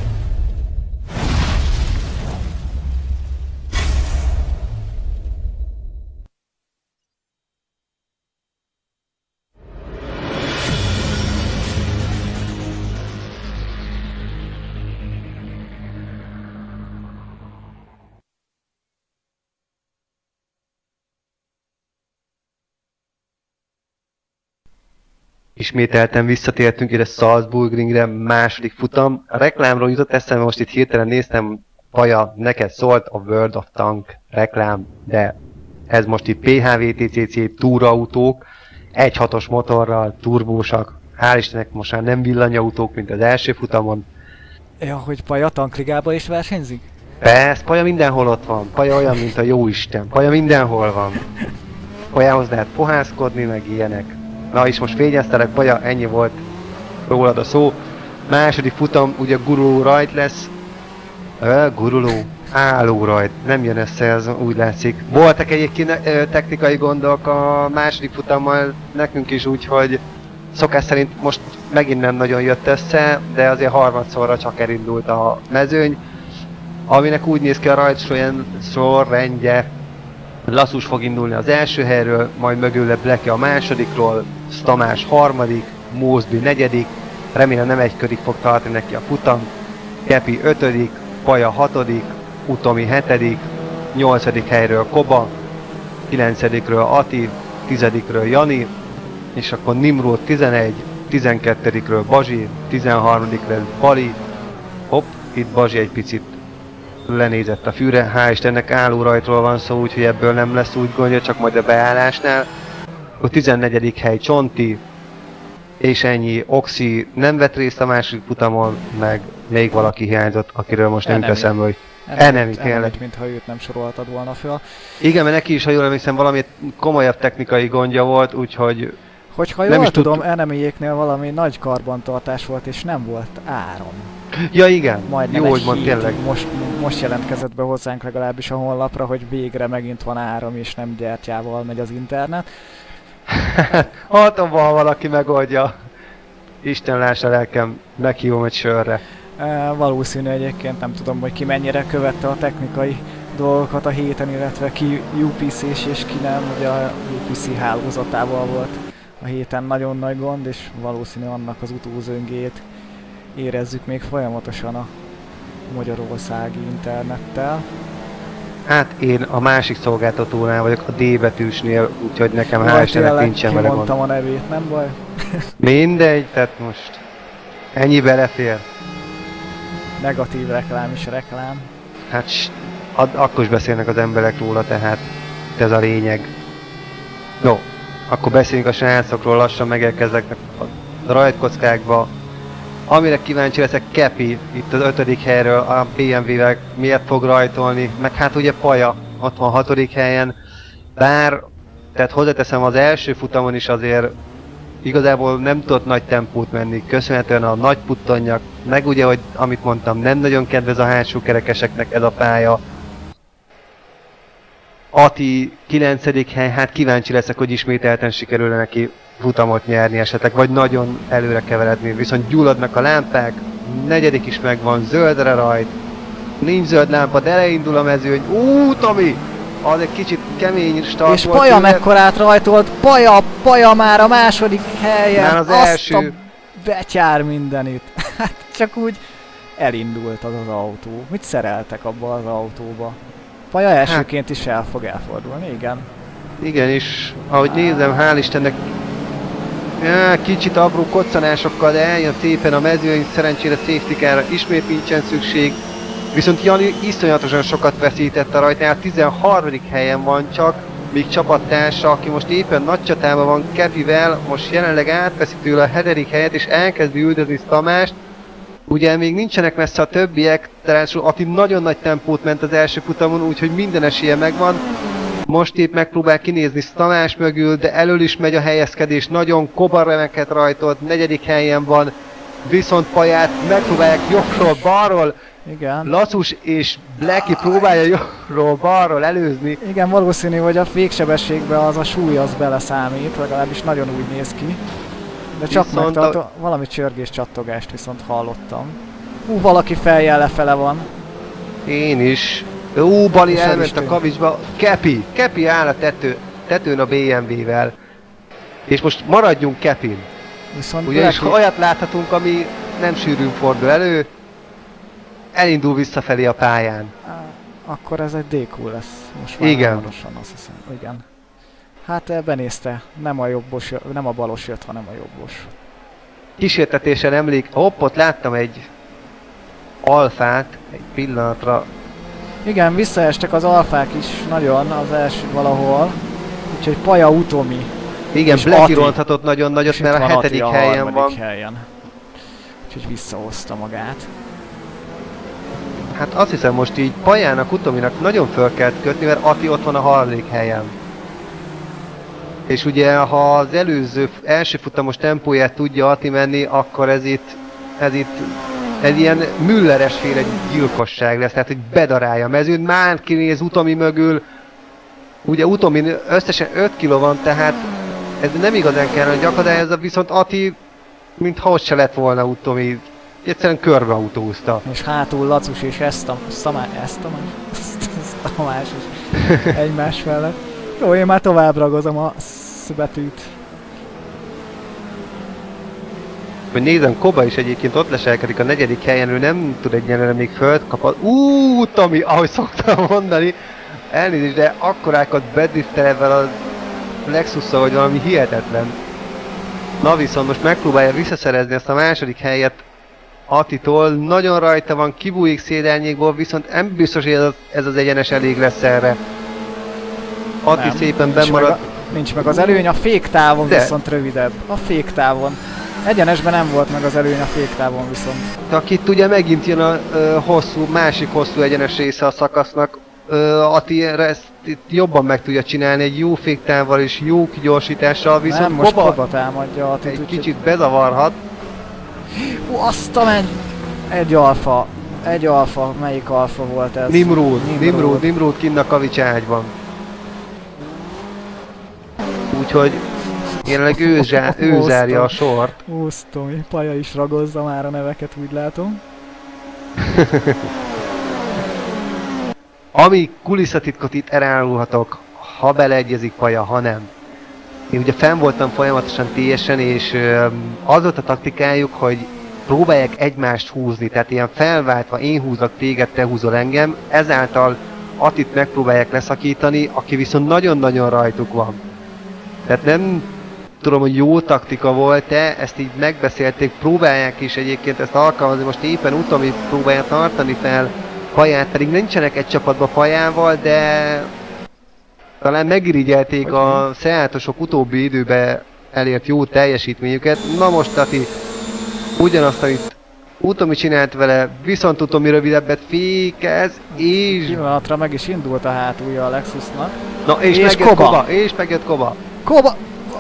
Ismételten visszatértünk ide Salzburgringre, második futam. A reklámról jutott eszembe, most itt hirtelen néztem, Paja, neked szólt a World of Tank reklám, de ez most itt PHVTCC túrautók, 1.6-os motorral, turbósak, hál' Istennek most már nem villanyautók, mint az első futamon. Ja, hogy Paja tankligába is versenyzik? Persze, Paja mindenhol ott van, Paja olyan, mint a jóisten, Paja mindenhol van. Pajához lehet fohászkodni, meg ilyenek. Na és most fényeztelek, Paja, ennyi volt rólad a szó. Második futam, ugye guruló rajt lesz. Guruló, álló rajt, nem jön össze, ez úgy látszik. Voltak egyébként technikai gondok a második futammal nekünk is, úgyhogy szokás szerint most megint nem nagyon jött össze, de azért harmadszorra csak elindult a mezőny. Aminek úgy néz ki a rajt sorrendje. Lassus fog indulni az első helyről, majd mögülle Bleke a másodikról, Tamás harmadik, Mózbi negyedik, remélem nem egy körig fog tartani neki a futam, Kepi ötödik, Paja hatodik, Utomi hetedik, nyolcadik helyről Koba, kilencedikről Ati, tizedikről Jani, és akkor Nimrod 11, 12-ről Bazsi, 13-ről Bali, hopp, itt Bazsi egy picit lenézett a fűre, hál' Istennek állórajtról van szó, úgyhogy ebből nem lesz úgy gondja, csak majd a beállásnál. A 14. hely Csonti, és ennyi. Oxi nem vett részt a második futamon, meg még valaki hiányzott, akiről most nem teszem, hogy Enemi, tényleg. Mintha őt nem soroltad volna föl. Igen, mert neki is, ha jól emlékszem, valami komolyabb technikai gondja volt, úgyhogy... Hogyha jól tudom, Enemiéknél valami nagy karbantartás volt, és nem volt áram. Ja igen, majdnem jó, hogy mond, tényleg. Most jelentkezett be hozzánk legalábbis a honlapra, hogy végre megint van áram, és nem gyertyával megy az internet. Hatomban valaki megoldja. Isten lássa lelkem, meghívom egy sörre. Valószínű egyébként, nem tudom, hogy ki mennyire követte a technikai dolgokat a héten, illetve ki UPC-s és ki nem. Ugye a UPC hálózatával volt a héten nagyon nagy gond, és valószínű annak az utózöngét érezzük még folyamatosan a magyarországi internettel. Hát én a másik szolgáltatónál vagyok, a D betűsnél, úgyhogy nekem hál' Istennek nincsen vele gond. Kimondtam a nevét, nem baj? Mindegy, tehát most ennyi belefér. Negatív reklám is reklám. Hát akkor is beszélnek az emberek róla, tehát ez a lényeg. No, akkor beszéljünk a srácokról, lassan megérkeznek a rajtkockákba. Amire kíváncsi leszek, Kepi itt az 5. helyről a BMW-vel miért fog rajtolni, meg hát ugye Paja 66. helyen, bár, tehát hozzáteszem, az első futamon is azért igazából nem tudott nagy tempót menni, köszönhetően a nagy puttonyak, meg ugye, hogy amit mondtam, nem nagyon kedvez a hátsó kerekeseknek ez a pálya. Ati 9. hely, hát kíváncsi leszek, hogy ismételten sikerül neki futamot nyerni esetleg, vagy nagyon előre keveredni, viszont gyulladnak a lámpák, 4. is megvan, zöldre rajt, nincs zöld lámpa, de elindul a mezőny, Tomi! Az egy kicsit kemény start és volt. És Paja mekkorát rajtolt, Paja már a második helyen, már az első. Azt a betyár mindenit. Hát csak úgy elindult az autó. Mit szereltek abba az autóba? Paja elsőként is el fog elfordulni, igen. Igen, és ahogy nézem, hál' Istennek, kicsit apró koccanásokkal, de eljön szépen a mezőny, szerencsére safety carra ismét nincsen szükség. Viszont Jani iszonyatosan sokat veszített a rajtnál, 13. helyen van csak, míg csapattársa, aki most éppen nagy csatában van Kepivel, most jelenleg átveszi tőle a 7. helyet és elkezdi üldözni Tamást. Ugye még nincsenek messze a többiek, ráadásul Ati nagyon nagy tempót ment az első futamon, úgyhogy minden esélye megvan. Most épp megpróbál kinézni Tamás mögül, de elől is megy a helyezkedés, nagyon Koba remeket rajtolt, 4. helyen van. Viszont Paját megpróbálják jobbról, balról. Igen. Lacus és Blacky próbálja jobbról, balról előzni. Igen, valószínű, hogy a féksebességben az a súly az beleszámít, legalábbis nagyon úgy néz ki. De csak valami csörgés csattogást viszont hallottam. Valaki feljel lefele van. Én is. Bali elment a kavicsba. Kepi áll a tetőn a BMW-vel. És most maradjunk Kepin. Ugyanis olyat láthatunk, ami nem sűrűn fordul elő. Elindul visszafelé a pályán. Akkor ez egy DQ lesz. Most már hamarosan, azt hiszem. Igen. Hát benézte. Nem a balos jött, hanem a jobbos. Kísértetésen ott láttam egy alfát, egy pillanatra. Igen, visszaestek az alfák is nagyon az első valahol. Úgyhogy Paja Utomi. Igen, Blacky ronthatott nagyon nagyot, mert a 7. helyen van. Úgyhogy visszahozta magát. Hát azt hiszem most így Pajának, Utominak nagyon föl kell kötni, mert Ati ott van a 3. helyen. És ugye ha az első futamos tempóját tudja Ati menni, akkor ez itt egy ilyen Mülleres féle gyilkosság lesz, tehát hogy bedarálja a mezőn, már kinéz Utomi mögül. Ugye Utomi összesen 5 kg van, tehát ez nem igazán kellene, hogy akadályozza, viszont Ati, mintha ott se lett volna Utomi, egyszerűen körbeautózta. És hátul Lacus és Tamás is egymás mellett. Jó, én már tovább ragozom a betűt. Hogy nézem, Koba is egyébként ott leselkedik a 4. helyen, ő nem tud egyenlőre még föld kapni. Tomi, ahogy szoktam mondani. Elnézést, de akkorákat bedriftel ebben a Lexusszal, hogy valami hihetetlen. Na viszont most megpróbálja visszaszerezni ezt a 2. helyet Atitól. Nagyon rajta van, kibújik szélelnyékból, viszont nem biztos, hogy ez az egyenes elég lesz erre. Ati nem, szépen bennmarad. Nincs meg az előny, a féktávon viszont rövidebb. A féktávon. Egyenesben nem volt meg az előny, a féktávon viszont. Itt ugye megint jön a másik hosszú egyenes része a szakasznak. Ati ezt itt jobban meg tudja csinálni egy jó féktávval és jó kigyorsítással, viszont nem, most Koba támadja Atit. Egy kicsit bezavarhat. Azt a menj! Egy alfa, melyik alfa volt ez? Nimrud kinn a kavicságyban. Úgyhogy jelenleg ő zárja a sort. Tomi, Paja is ragozza már a neveket, úgy látom. Ami kulisszatitkot itt elárulhatok, ha beleegyezik Paja, ha nem. Én ugye fenn voltam folyamatosan TS-en, és az volt a taktikájuk, hogy próbálják egymást húzni, tehát ilyen felváltva én húzok téged, te húzol engem, ezáltal Atit megpróbálják leszakítani, aki viszont nagyon-nagyon rajtuk van. Tehát nem tudom, hogy jó taktika volt-e, ezt így megbeszélték, próbálják is egyébként ezt alkalmazni, most éppen Utomi próbálja tartani fel Paját, pedig nincsenek egy csapatban Pajával, de talán megirigyelték a Seatosok utóbbi időben elért jó teljesítményüket. Na most Ati ugyanazt, amit Utomi csinált vele, viszont Utomi rövidebbet fékez, és... Pillanatra meg is indult a hátulja a Lexusnak. Na és megjött Koba. Koba!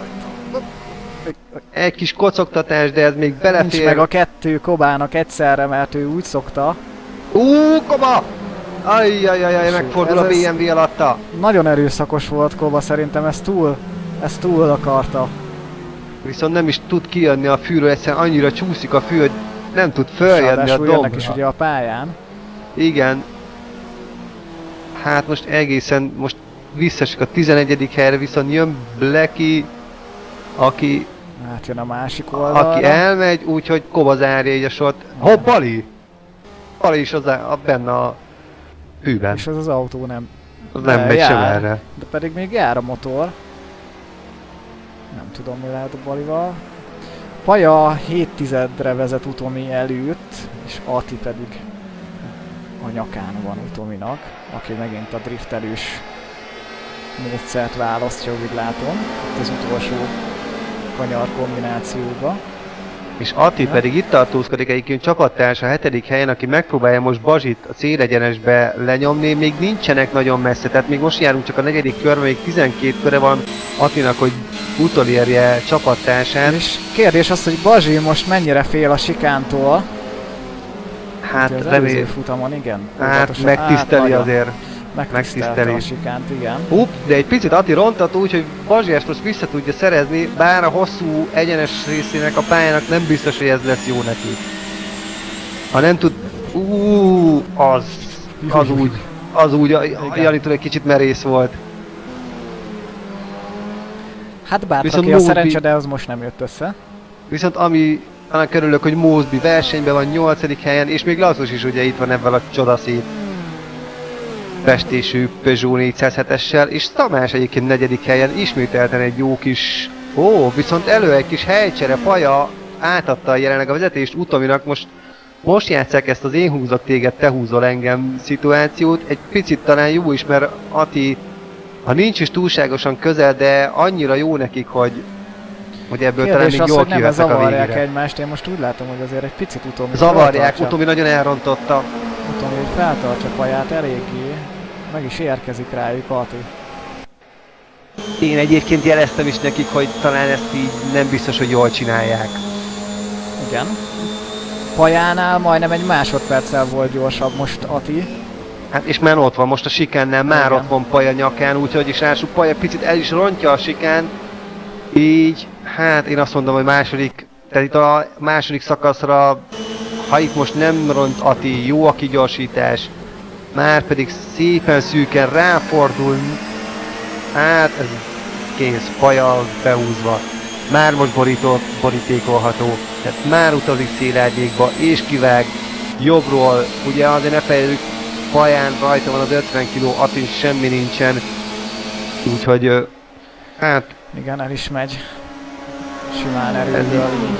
Egy kis kocogtatás, de ez még belefér. Nincs meg a 2 Kobának egyszerre, mert ő úgy szokta. Koba! Ajjajajaj, megfordul a BMW alatta. Nagyon erőszakos volt Koba, szerintem ezt túl akarta. Viszont nem is tud kijönni a fűről, egyszerűen annyira csúszik a fű, hogy nem tud följönni a dombra. Jönnek is ugye a pályán. Igen. Hát most egészen, most visszaesik a 11. helyre, viszont jön Blacky, aki... Hát jön a másik oldalra. Aki elmegy, úgyhogy Koba zárja így a sort. Bali! Bali is benne a hűben. És az autó nem megy sem erre. De pedig még jár a motor. Nem tudom, mi lehet a Balival. Paja 7/10-re vezet Utomi előtt, és Ati pedig a nyakán van Utominak, aki megint a driftelős módszert választja, úgy látom, itt az utolsó kanyar kombinációba. És Ati pedig itt tartózkodik egyébként csapattárs a 7. helyen, aki megpróbálja most Bazsit a célegyenesbe lenyomni, még nincsenek nagyon messze, tehát még most járunk csak a 4. körben, még 12 köre van Atinak, hogy utolérje csapattársát. És kérdés az, hogy Bazsi most mennyire fél a sikántól. Hát az előző futamon, igen. Hát megtiszteli azért. Megtisztelte a sikánt, igen. De egy picit Ati rontat úgy, hogy Bazsi ezt most vissza tudja szerezni, bár a hosszú egyenes részének a pályának nem biztos, hogy ez lesz jó neki. Ha nem tud... az úgy, Janitól egy kicsit merész volt. Hát bátraki a szerencse, de az most nem jött össze. Viszont annak örülök, hogy Mosby versenyben van 8. helyen, és még Lazus is ugye itt van ebben a csodaszép festésű Peugeot 407-essel, és Tamás egyébként 4. helyen ismételten egy jó kis... viszont egy kis helycsere, Paja átadta jelenleg a vezetést Utominak, most játsszák ezt az én húzok téged, te húzol engem szituációt, egy picit talán jó is, mert Ati, ha nincs is túlságosan közel, de annyira jó nekik, hogy ebből talán még jól kivettek a végére. Egymást, én most úgy látom, hogy azért egy picit Utomi zavarják, Utomi nagyon elrontotta. Utomi, hogy feltartsa Paját eléggé, meg is érkezik rájuk Ati. Én egyébként jeleztem is nekik, hogy talán ezt így nem biztos, hogy jól csinálják. Igen. Pajánál majdnem egy másodperccel volt gyorsabb most Ati. Hát és már ott van, most a sikánnál már ott van Paja nyakán, úgyhogy is ráadásul Paja picit el is rontja a sikán. Így, hát én azt mondom, hogy tehát itt a második szakaszra, ha itt most nem ront Ati, jó a kigyorsítás, már pedig szépen szűken ráfordul, hát ez kész, Paja behúzva, már most borítékolható, tehát már utazik szélágyékba és kivág jobbról, ugye azért ne fejeljük, Paján rajta van az 50 kg, Atin semmi nincsen, úgyhogy hát... Igen, el is megy. Simán erőből így.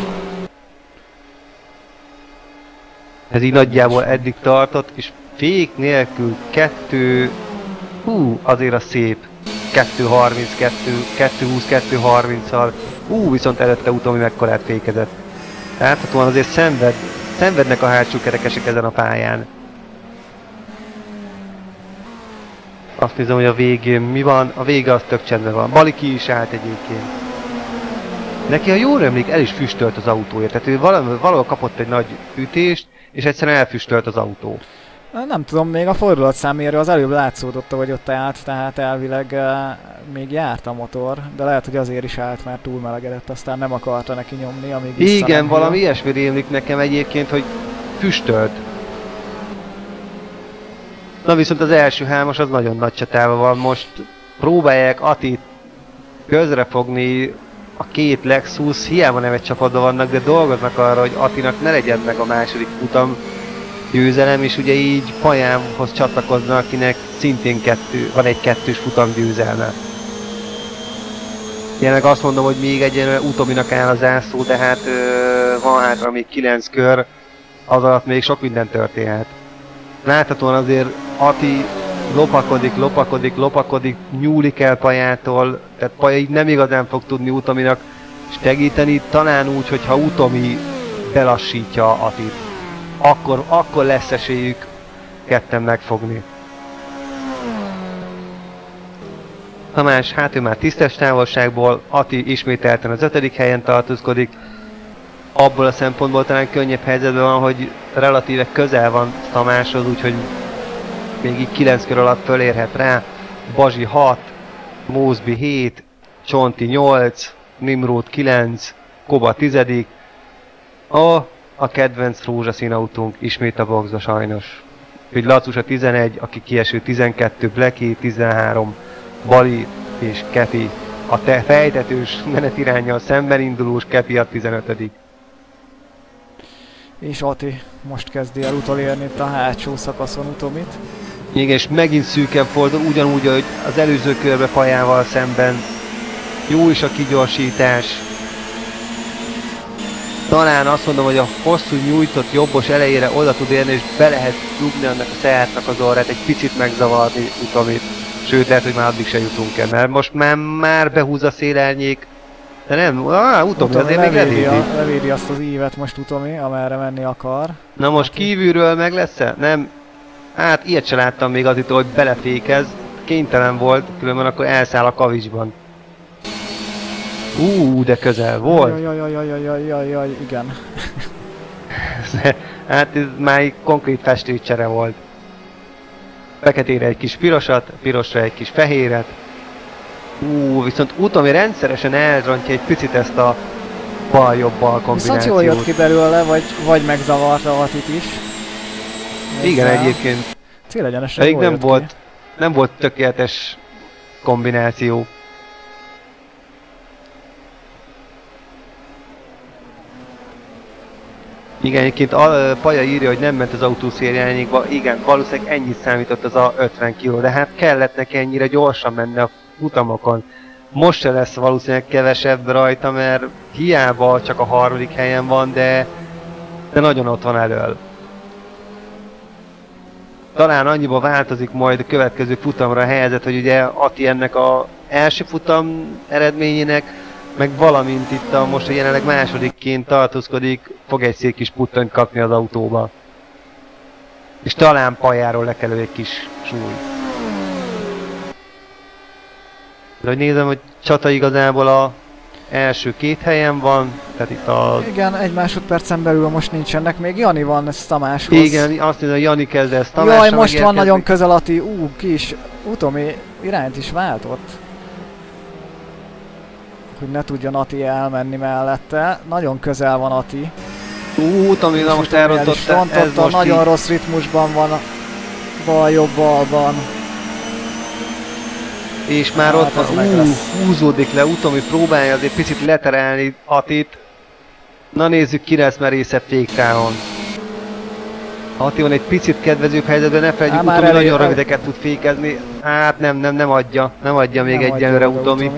Ez így nagyjából eddig tartott, és fék nélkül azért a szép. 2.20-2.30-al. Viszont előtte Utomi mekkorát fékezett. Láthatóan azért szenvednek a hátsó kerekesek ezen a pályán. Azt nézem, hogy a végén mi van, a vége az tök csendben van. Bali ki is állt egyébként. Neki, ha jól emlék, el is füstölt az autóért, tehát ő valahol kapott egy nagy ütést, és egyszerűen elfüstölt az autó. Nem tudom, még a fordulatszámérő az előbb látszódott, hogy ott állt, tehát elvileg még járt a motor, de lehet, hogy azért is állt, mert túlmelegedett, aztán nem akarta neki nyomni, amíg igen, valami ilyesmi rémlik nekem egyébként, hogy füstölt. Na viszont az első hármas az nagyon nagy csatában van, most próbálják Atit közrefogni, a két Lexus, hiába nem egy csapatban vannak, de dolgoznak arra, hogy Atinak ne legyen meg a második futam győzelem, és ugye így Pajánhoz csatlakoznak, akinek szintén van egy 2-s futam győzelme. Jelenleg azt mondom, hogy még egy Utominak áll a zászló, de hát van hátra még 9 kör, az alatt még sok minden történhet. Láthatóan azért Ati lopakodik, nyúlik el Pajától, tehát Paja így nem igazán fog tudni Utominak segíteni, talán úgy, hogyha Utomi belassítja Atit. Akkor lesz esélyük ketten megfogni. Tamás, hát ő már tisztes távolságból, Ati ismételten az 5. helyen tartózkodik. Abból a szempontból talán könnyebb helyzetben van, hogy relatíve közel van Tamáshoz, úgyhogy még így 9 kör alatt fölérhet rá. Bazsi 6, Mosby 7, Csonti 8, Nimród 9, Koba 10. A kedvenc rózsaszín autónk ismét a boxba sajnos. Úgy Lacus a 11, aki kieső 12, Blackie 13, Bali és Kepi a fejtetős menetiránnyal szemben indulós, Kepi a 15. És Ati most kezdi el utolérni itt a hátsó szakaszon Utomit. Igen, és megint szűken fordul, ugyanúgy, ahogy az előző körbe Pajával szemben. Jó is a kigyorsítás. talán azt mondom, hogy a hosszú nyújtott jobbos elejére oda tud érni, és be lehet dugni annak a Seatnak az orrát, egy picit megzavarni Utomit. Sőt, lehet, hogy már addig se jutunk el, mert most már behúz a szélárnyék. De nem, Utomi azért még levédi azt az ívet most Utomi, amerre menni akar. Na most kívülről meg lesz-e? Nem. Hát ilyet se láttam még azitól, hogy belefékez. Kénytelen volt, különben akkor elszáll a kavicsban. De közel volt. Jaj, igen. Hát ez már konkrét festőcsere volt. Feketére egy kis pirosat, pirosra egy kis fehéret. Viszont Utomi rendszeresen elrontja egy picit ezt a bal-jobb-bal kombinációt. Viszont jól jött ki belőle, vagy megzavarta Atit is. Igen, egyébként. Célegyenesen jól nem volt tökéletes kombináció. Igen, egyébként Paja írja, hogy nem ment az autó szélirányékba. Igen, valószínűleg ennyit számított az a 50 kg, de hát kellett neki ennyire gyorsan menni a futamokon. Most se lesz valószínűleg kevesebb rajta, mert hiába csak a 3. helyen van, de nagyon ott van elől. Talán annyiba változik majd a következő futamra a helyzet, hogy ugye Ati ennek az első futam eredményének, meg valamint itt most a jelenleg másodikként tartózkodik, fog egy szép kis puttanyt kapni az autóba. És talán Pajáról lekelő egy kis súly. De hogy nézem, hogy csata igazából a első 2 helyen van, tehát itt a... Igen, 1 másodpercen belül most nincsenek, még Jani van ezt Tamáshoz. Igen, azt mondja, hogy Jani kezd ezt Tamásra. Jaj, most van nagyon közel Ati, kis Utomi irányt is váltott. Hogy ne tudjon Ati elmenni mellette. Nagyon közel van Ati. Utomi most elrontotta, ez most nagyon így... rossz ritmusban van a bal-jobb balban. És már ott van, húzódik le, Utomi próbálja azért picit leterelni Atit. Na nézzük, ki lesz merészebb féktávon. Ati van egy picit kedvezőbb helyzetben, ne felejtjük, Utomi nagyon rövideket tud fékezni. Hát nem adja még egyelőre Utomi.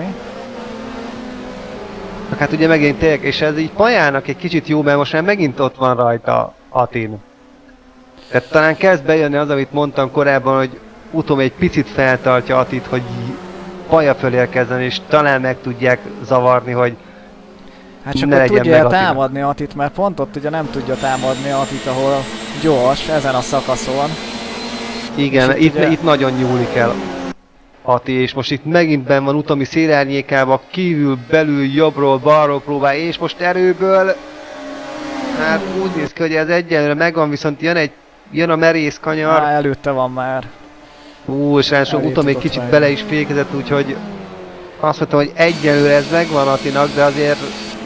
Hát ugye megint tényleg, és ez így Pajának egy kicsit jó, mert most már megint ott van rajta Atin. Tehát talán kezd bejönni az, amit mondtam korábban, hogy Utomi egy picit feltartja Atit, hogy Paja fölé érkezzen, és talán meg tudják zavarni, hogy hát csak hogy tudja támadni Atit, mert pont ott ugye nem tudja támadni Atit, ahol gyors, ezen a szakaszon. Igen, itt nagyon nyúlik el Ati, és most itt megint benn van Utomi szélárnyékába, kívül, belül, jobbról, balról próbál, és most erőből... Hát úgy néz ki, hogy ez egyenlőre megvan, viszont jön a merész kanyar. Előtte van már. És ráadásul Utomi egy kicsit bele is fékezett, úgyhogy... Azt mondtam, hogy egyenlőre ez megvan Atinak, de azért...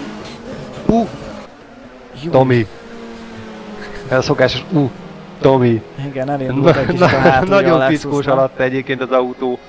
Tomi. Ez a szokásos Tomi. Igen, elindult egy kicsit a hátulja. Nagyon piszkós alatt egyébként az autó.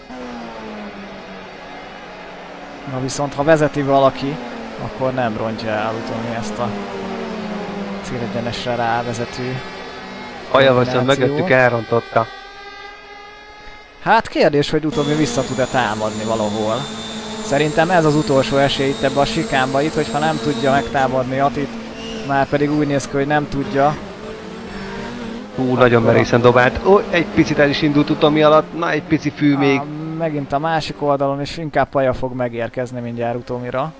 Na viszont ha vezeti valaki, akkor nem rontja el Utomi ezt a célegyenesre rávezető Paja viszont mögöttük elrontotta. Hát kérdés, hogy Utomi vissza tud-e támadni valahol. Szerintem ez az utolsó esély itt ebbe a sikánba itt, hogyha nem tudja megtámadni Atit, már pedig úgy néz ki, hogy nem tudja. Nagyon merészen dobált. Egy picit el is indult Utomi alatt, na egy pici fű még. Megint a másik oldalon, és inkább Paja fog megérkezni mindjárt Utomira.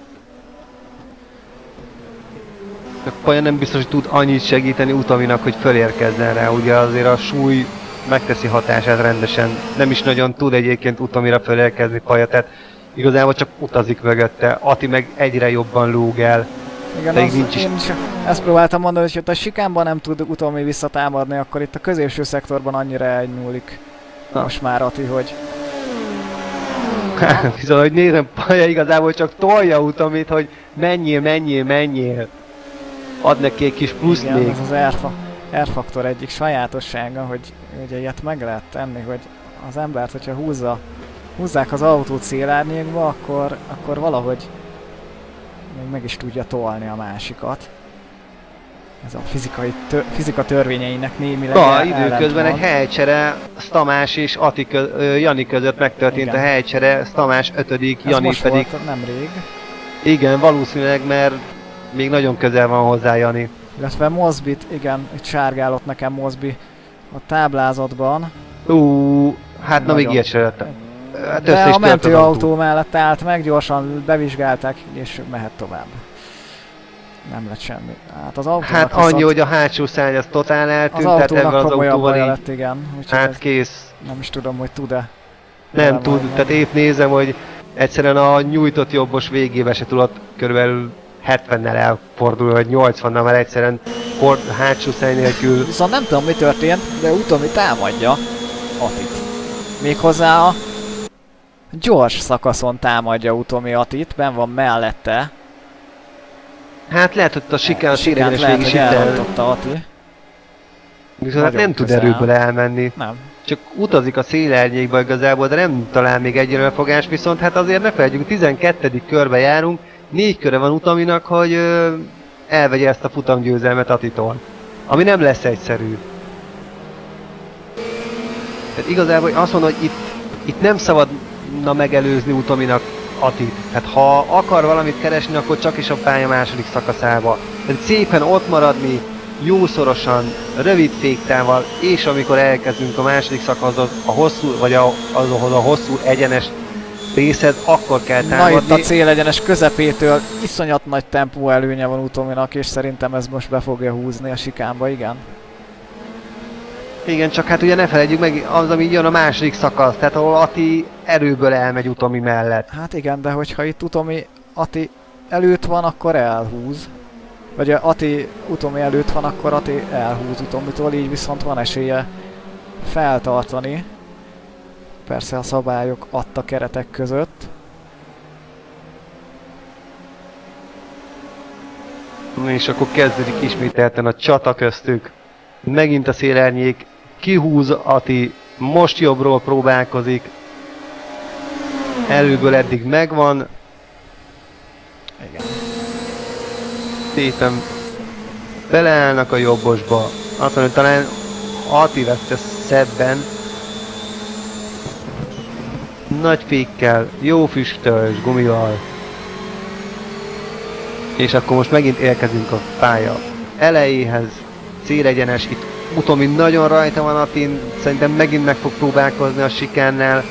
Paja nem biztos, hogy tud annyit segíteni Utominak, hogy fölérkezzen rá. Ugye azért a súly megteszi hatását rendesen. Nem is nagyon tud egyébként Utomira fölérkezni Paja, tehát igazából csak utazik mögötte. Ati meg egyre jobban lóg el. Igen, én is ezt próbáltam mondani, hogy ha a sikánban nem tud Utomi visszatámadni, akkor itt a középső szektorban annyira elnyúlik most már Ati, hogy... Viszont, hogy nézem, Paja igazából csak tolja Utomit, hogy menjél. Ad neki egy kis plusz igen, még. Ez az R-faktor egyik sajátossága, hogy ugye ilyet meg lehet tenni, hogy az embert, hogyha húzzák az autót szélárnyékba, akkor valahogy még meg is tudja tolni a másikat. Ez a fizika törvényeinek némileg időközben egy helycsere Tamás és Jani között megtörtént. Igen. A helycsere, Tamás 5., Jani most pedig... volt nemrég. Igen, valószínűleg, mert még nagyon közel van hozzá Jani. Illetve Mosbyt, igen, itt sárgálott nekem Mosby a táblázatban. Hát na még ilyet se lettem. Hát de a mentőautó mellett állt meg, gyorsan bevizsgálták, és mehet tovább. Nem lett semmi. Hát az autónak hát annyi, hogy a hátsó szárny az totál eltűnt, tehát ebben az autóval így... lett, igen. Hát kész. Nem is tudom, hogy tud-e. Nem tud, tehát épp nézem, hogy egyszerűen a nyújtott jobbos végébe se tudott körülbelül 70-nel elfordul, vagy 80-nal, mert egyszerűen hátsó szárny nélkül... Viszont nem tudom, mi történt, de Utomi támadja Atit. Méghozzá a gyors szakaszon támadja Utomi Atit, benn van mellette. Hát lehet, hogy a sikán, a sikán lehet, hogy elrontotta Ati. Viszont nem tud erőből elmenni. Nem. Csak utazik a szélernyékbe igazából, de nem talál még egyre fogás, viszont hát azért ne felejtjük, 12. körbe járunk, 4 köre van Utominak, hogy elvegye ezt a futamgyőzelmet Atitól. Ami nem lesz egyszerű. Tehát igazából azt mondom, hogy itt nem szabadna megelőzni Utominak Atit. Tehát ha akar valamit keresni, akkor csak is a pálya második szakaszába. Tehát szépen ott maradni, jószorosan, rövid féktával, és amikor elkezdünk a második szakaszhoz, a hosszú, vagy azhoz a hosszú egyenes részed, akkor kell támadni. Na itt a célegyenes közepétől iszonyat nagy tempó előnye van Utominak, és szerintem ez most be fogja húzni a sikánba, igen. Igen, csak hát ugye ne felejtjük meg az, ami jön a második szakasz, tehát ahol Ati erőből elmegy Utomi mellett. Hát igen, de hogyha itt Ati előtt van, akkor elhúz. Vagy Ati Utomi előtt van, akkor Ati elhúz Utomitól, így viszont van esélye feltartani. Persze a szabályok adta keretek között. És akkor kezdődik ismételten a csata köztük. Megint a szélernyék, kihúz Ati, most jobbról próbálkozik. Előből eddig megvan. Igen. Szépen beleállnak a jobbosba. Azt mondom, hogy talán Ati vette szebben. Nagy fékkel, jó füstös gumival. És akkor most megint érkezünk a pálya elejéhez. Célegyenes, itt Utomi nagyon rajta van Atin, szerintem megint meg fog próbálkozni a sikánnál.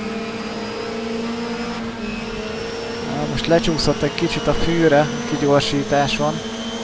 Most lecsúszott egy kicsit a fűre, kigyorsításon.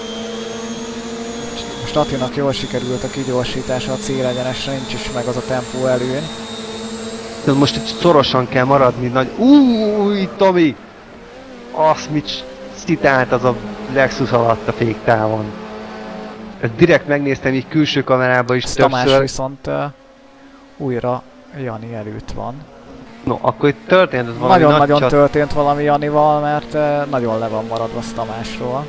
Most Atinak jól sikerült a kigyorsítása a célegyenesre, nincs is meg az a tempó előny. De most itt szorosan kell maradni, nagy... Tomi! Azt mit citált az a Lexus alatt a féktávon. Ezt direkt megnéztem így külső kamerában is többször. Tamás viszont újra Jani előtt van. No, akkor itt történt valami nagyon-nagyon történt valami Janival, mert nagyon le van maradva Tamásról.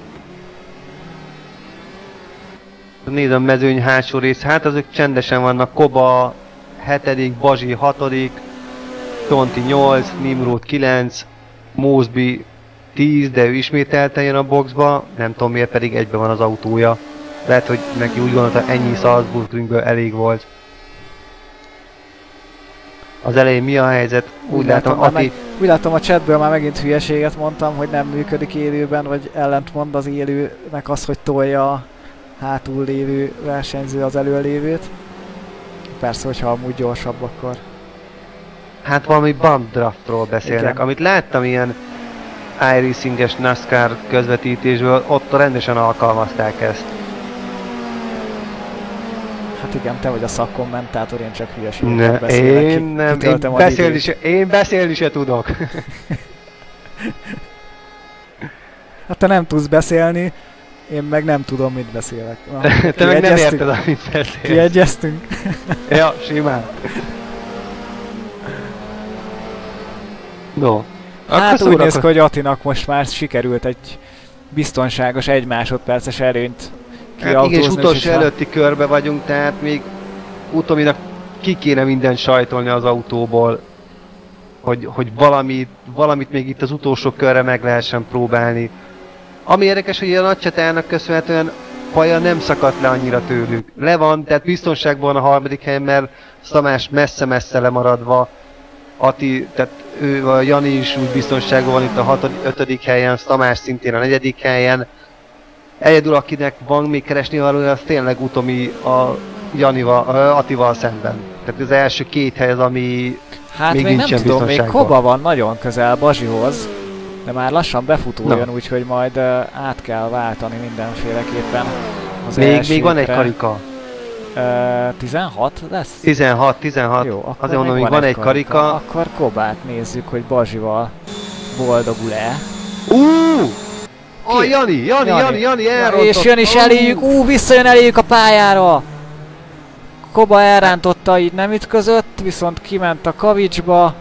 Nézem a mezőny hátsó rész, hát azok csendesen vannak, Koba 7., Bazsi 6., Tonti 8, Nimrod 9, Mosby 10, de ő ismételten jön a boxba, nem tudom miért, pedig egyben van az autója. Lehet, hogy neki úgy gondolta, ennyi Salzburgből elég volt. Az elején mi a helyzet? Úgy látom a chatből már megint hülyeséget mondtam, hogy nem működik élőben, vagy ellentmond az élőnek az, hogy tolja a hátul lévő versenyző az előlévőt. Persze, hogyha amúgy gyorsabb, akkor... Hát valami bump draftról beszélnek, igen. Amit láttam ilyen iRacing-es NASCAR közvetítésből, ott rendesen alkalmazták ezt. Hát igen, te vagy a szakkommentátor, én csak hülyeségeket beszélek. Én nem, én beszélni se tudok. Hát te nem tudsz beszélni, én meg nem tudom, mit beszélek. Te meg nem érted, amit beszélsz. Kiegyeztünk? Ja, simán. No. Hát úgy néz ki, hogy Atinak most már sikerült egy biztonságos 1 másodperces előnyt hát igen, és utolsó előtti körbe vagyunk, tehát még Utominak ki kéne mindent sajtolni az autóból, hogy valamit még itt az utolsó körre meg lehessen próbálni. Ami érdekes, hogy a nagy csatának köszönhetően Paja nem szakadt le annyira tőlük. Le van, tehát biztonságban a 3. helyen, mert Tamás messze-messze lemaradva. Ati, tehát ő, a Jani is úgy biztonságban van itt a 5. helyen, Tamás szintén a 4. helyen. Egyedül akinek van még keresni valója, az tényleg Utomi a Atival szemben. Tehát az első 2 hely az, ami hát még nem nincsen tudom, még biztonságban. Koba van nagyon közel Bazsihoz, de már lassan befutó Na. jön, úgyhogy majd át kell váltani mindenféleképpen az Még van egy karika. 16 lesz? 16. Jó, akkor Azért mondom, hogy van egy karika. Akkor Kobát nézzük, hogy Bazsival boldogul-e. Jani elrontott. És jön is eléjük, visszajön eléjük a pályára! Koba elrántotta, így nem ütközött, viszont kiment a kavicsba.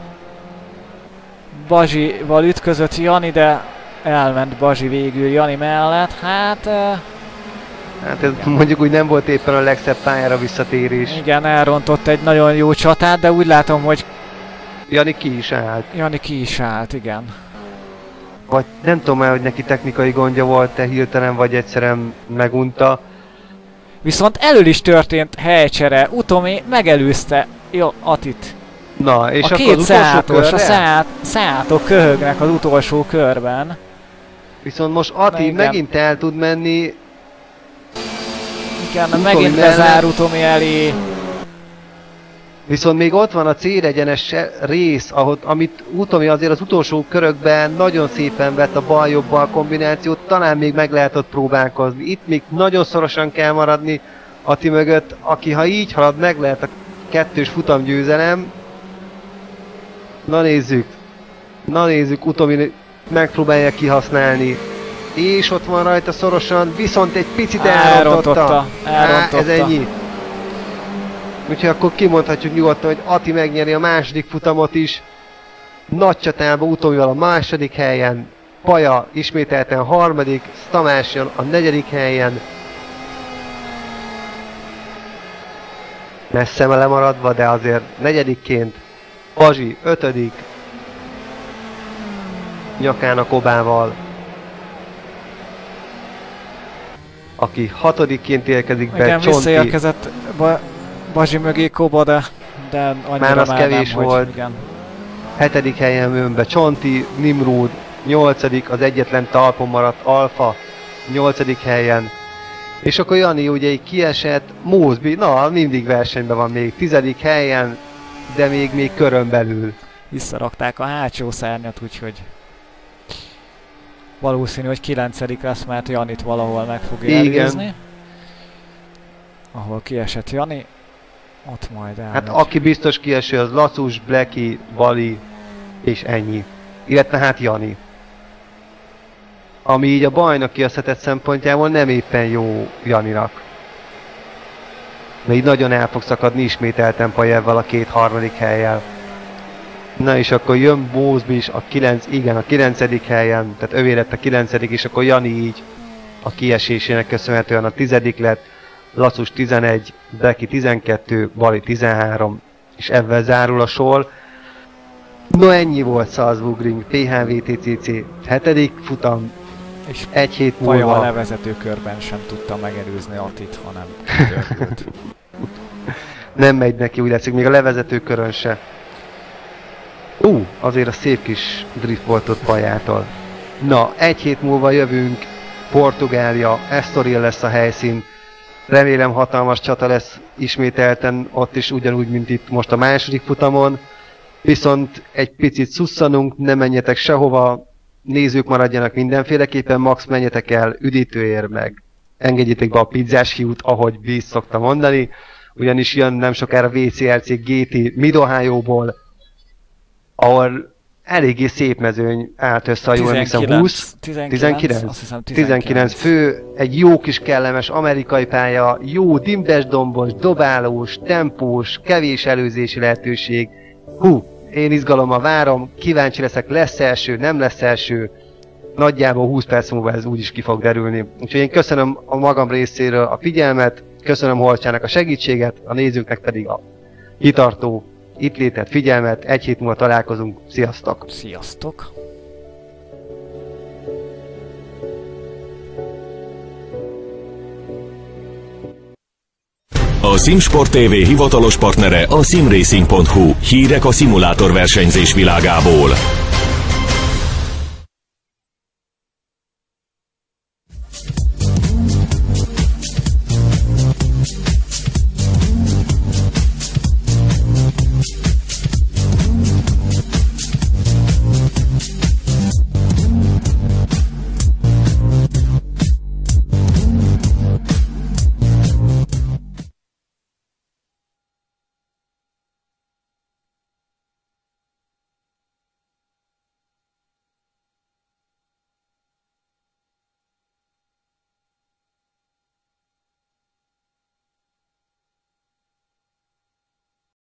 Bazsival ütközött Jani, de elment Bazsi végül Jani mellett. Hát ez mondjuk úgy nem volt éppen a legszebb pályára visszatérés. igen, elrontott egy nagyon jó csatát, de úgy látom, hogy Jani ki is állt. Igen. Vagy nem tudom el, hogy neki technikai gondja volt-e hirtelen, vagy egyszerűen megunta. Viszont elől is történt helycsere, Utomi megelőzte Atit. Na, és a akkor két az utolsó körre? a szátok köhögnek az utolsó körben. Viszont most Ati megint el tud menni. Igen, megint lezár Utomi elé. Viszont még ott van a célegyenes rész, amit Utomi azért az utolsó körökben nagyon szépen vett a bal-jobbal kombinációt, talán még meg lehetett próbálkozni. Itt még nagyon szorosan kell maradni Ati mögött, aki ha így halad, meg lehet a 2-s futamgyőzelem. Na nézzük, Utomi megpróbálja kihasználni. És ott van rajta szorosan, viszont egy picit elrontotta. Ez ennyi. Úgyhogy akkor kimondhatjuk nyugodtan, hogy Ati megnyeri a második futamot is. Nagy csatában Utomival a második helyen. Paja ismételten a harmadik, Tamás jön a 4. helyen. Messze lemaradva, de azért 4-ként. Bazsi 5. Nyakán a Kobával. Aki 6-ként érkezik be, igen, Csonti. Visszaérkezett Bazsi mögé Koba, de annyira már az kevés nem, volt. Hogy, igen. 7. helyen jön be Csonti, Nimrud, 8. az egyetlen talpon maradt Alfa, 8. helyen. És akkor Jani ugye így kiesett, Mózbi, mindig versenyben van még 10. helyen, de még körön belül. Visszarakták a hátsó szárnyat, úgyhogy valószínű, hogy 9. lesz, mert Janit valahol meg fogja előzni. Ahol kiesett Jani, ott majd elmegy. Hát aki biztos kieső, az Lacus, Blackie, Bali, és ennyi. Illetve hát Jani. Ami így a bajnoki összetett szempontjából nem éppen jó Janinak. Mert így nagyon el fog szakadni ismételten Pajevval a 2. harmadik hellyel. Na és akkor jön Mózbi is a 9. helyen, tehát övé lett a 9. és akkor Jani így a kiesésének köszönhetően a 10. lett, Lacus 11, Blackie 12, Bali 13, és ebben zárul a sor. No ennyi volt Salzburgring, PHV-TCC 7. futam, és 1 hét múlva. Paja a levezető körben sem tudta megelőzni Atit, hanem törült. Nem megy neki, úgy látszik, még a levezető körön se. Azért a szép kis drift volt ott Pajától. Na, 1 hét múlva jövünk, Portugália, Estoril lesz a helyszín. Remélem hatalmas csata lesz ismételten ott is ugyanúgy, mint itt most a második futamon. Viszont egy picit szusszanunk, ne menjetek sehova, nézők maradjanak mindenféleképpen, max menjetek el üdítőért, meg engedjétek be a pizzás hiút, ahogy Víz szokta mondani. Ugyanis jön nem sokára WCLC GT Mid-Ohio-ból, ahol eléggé szép mezőny állt össze, a jól emlékszem, 19 fő, egy jó kis kellemes amerikai pálya, jó dimbes dombos, dobálós, tempós, kevés előzési lehetőség. Én izgalommal várom, kíváncsi leszek, lesz első, nem lesz első. Nagyjából 20 perc múlva ez úgyis ki fog derülni. Úgyhogy én köszönöm a magam részéről a figyelmet, köszönöm Holcsának a segítséget, a nézőknek pedig a kitartó itt létet, figyelmet, 1 hét múlva találkozunk. Sziasztok! Sziasztok! A SimSport TV hivatalos partnere a simracing.hu. Hírek a szimulátorversenyzés világából.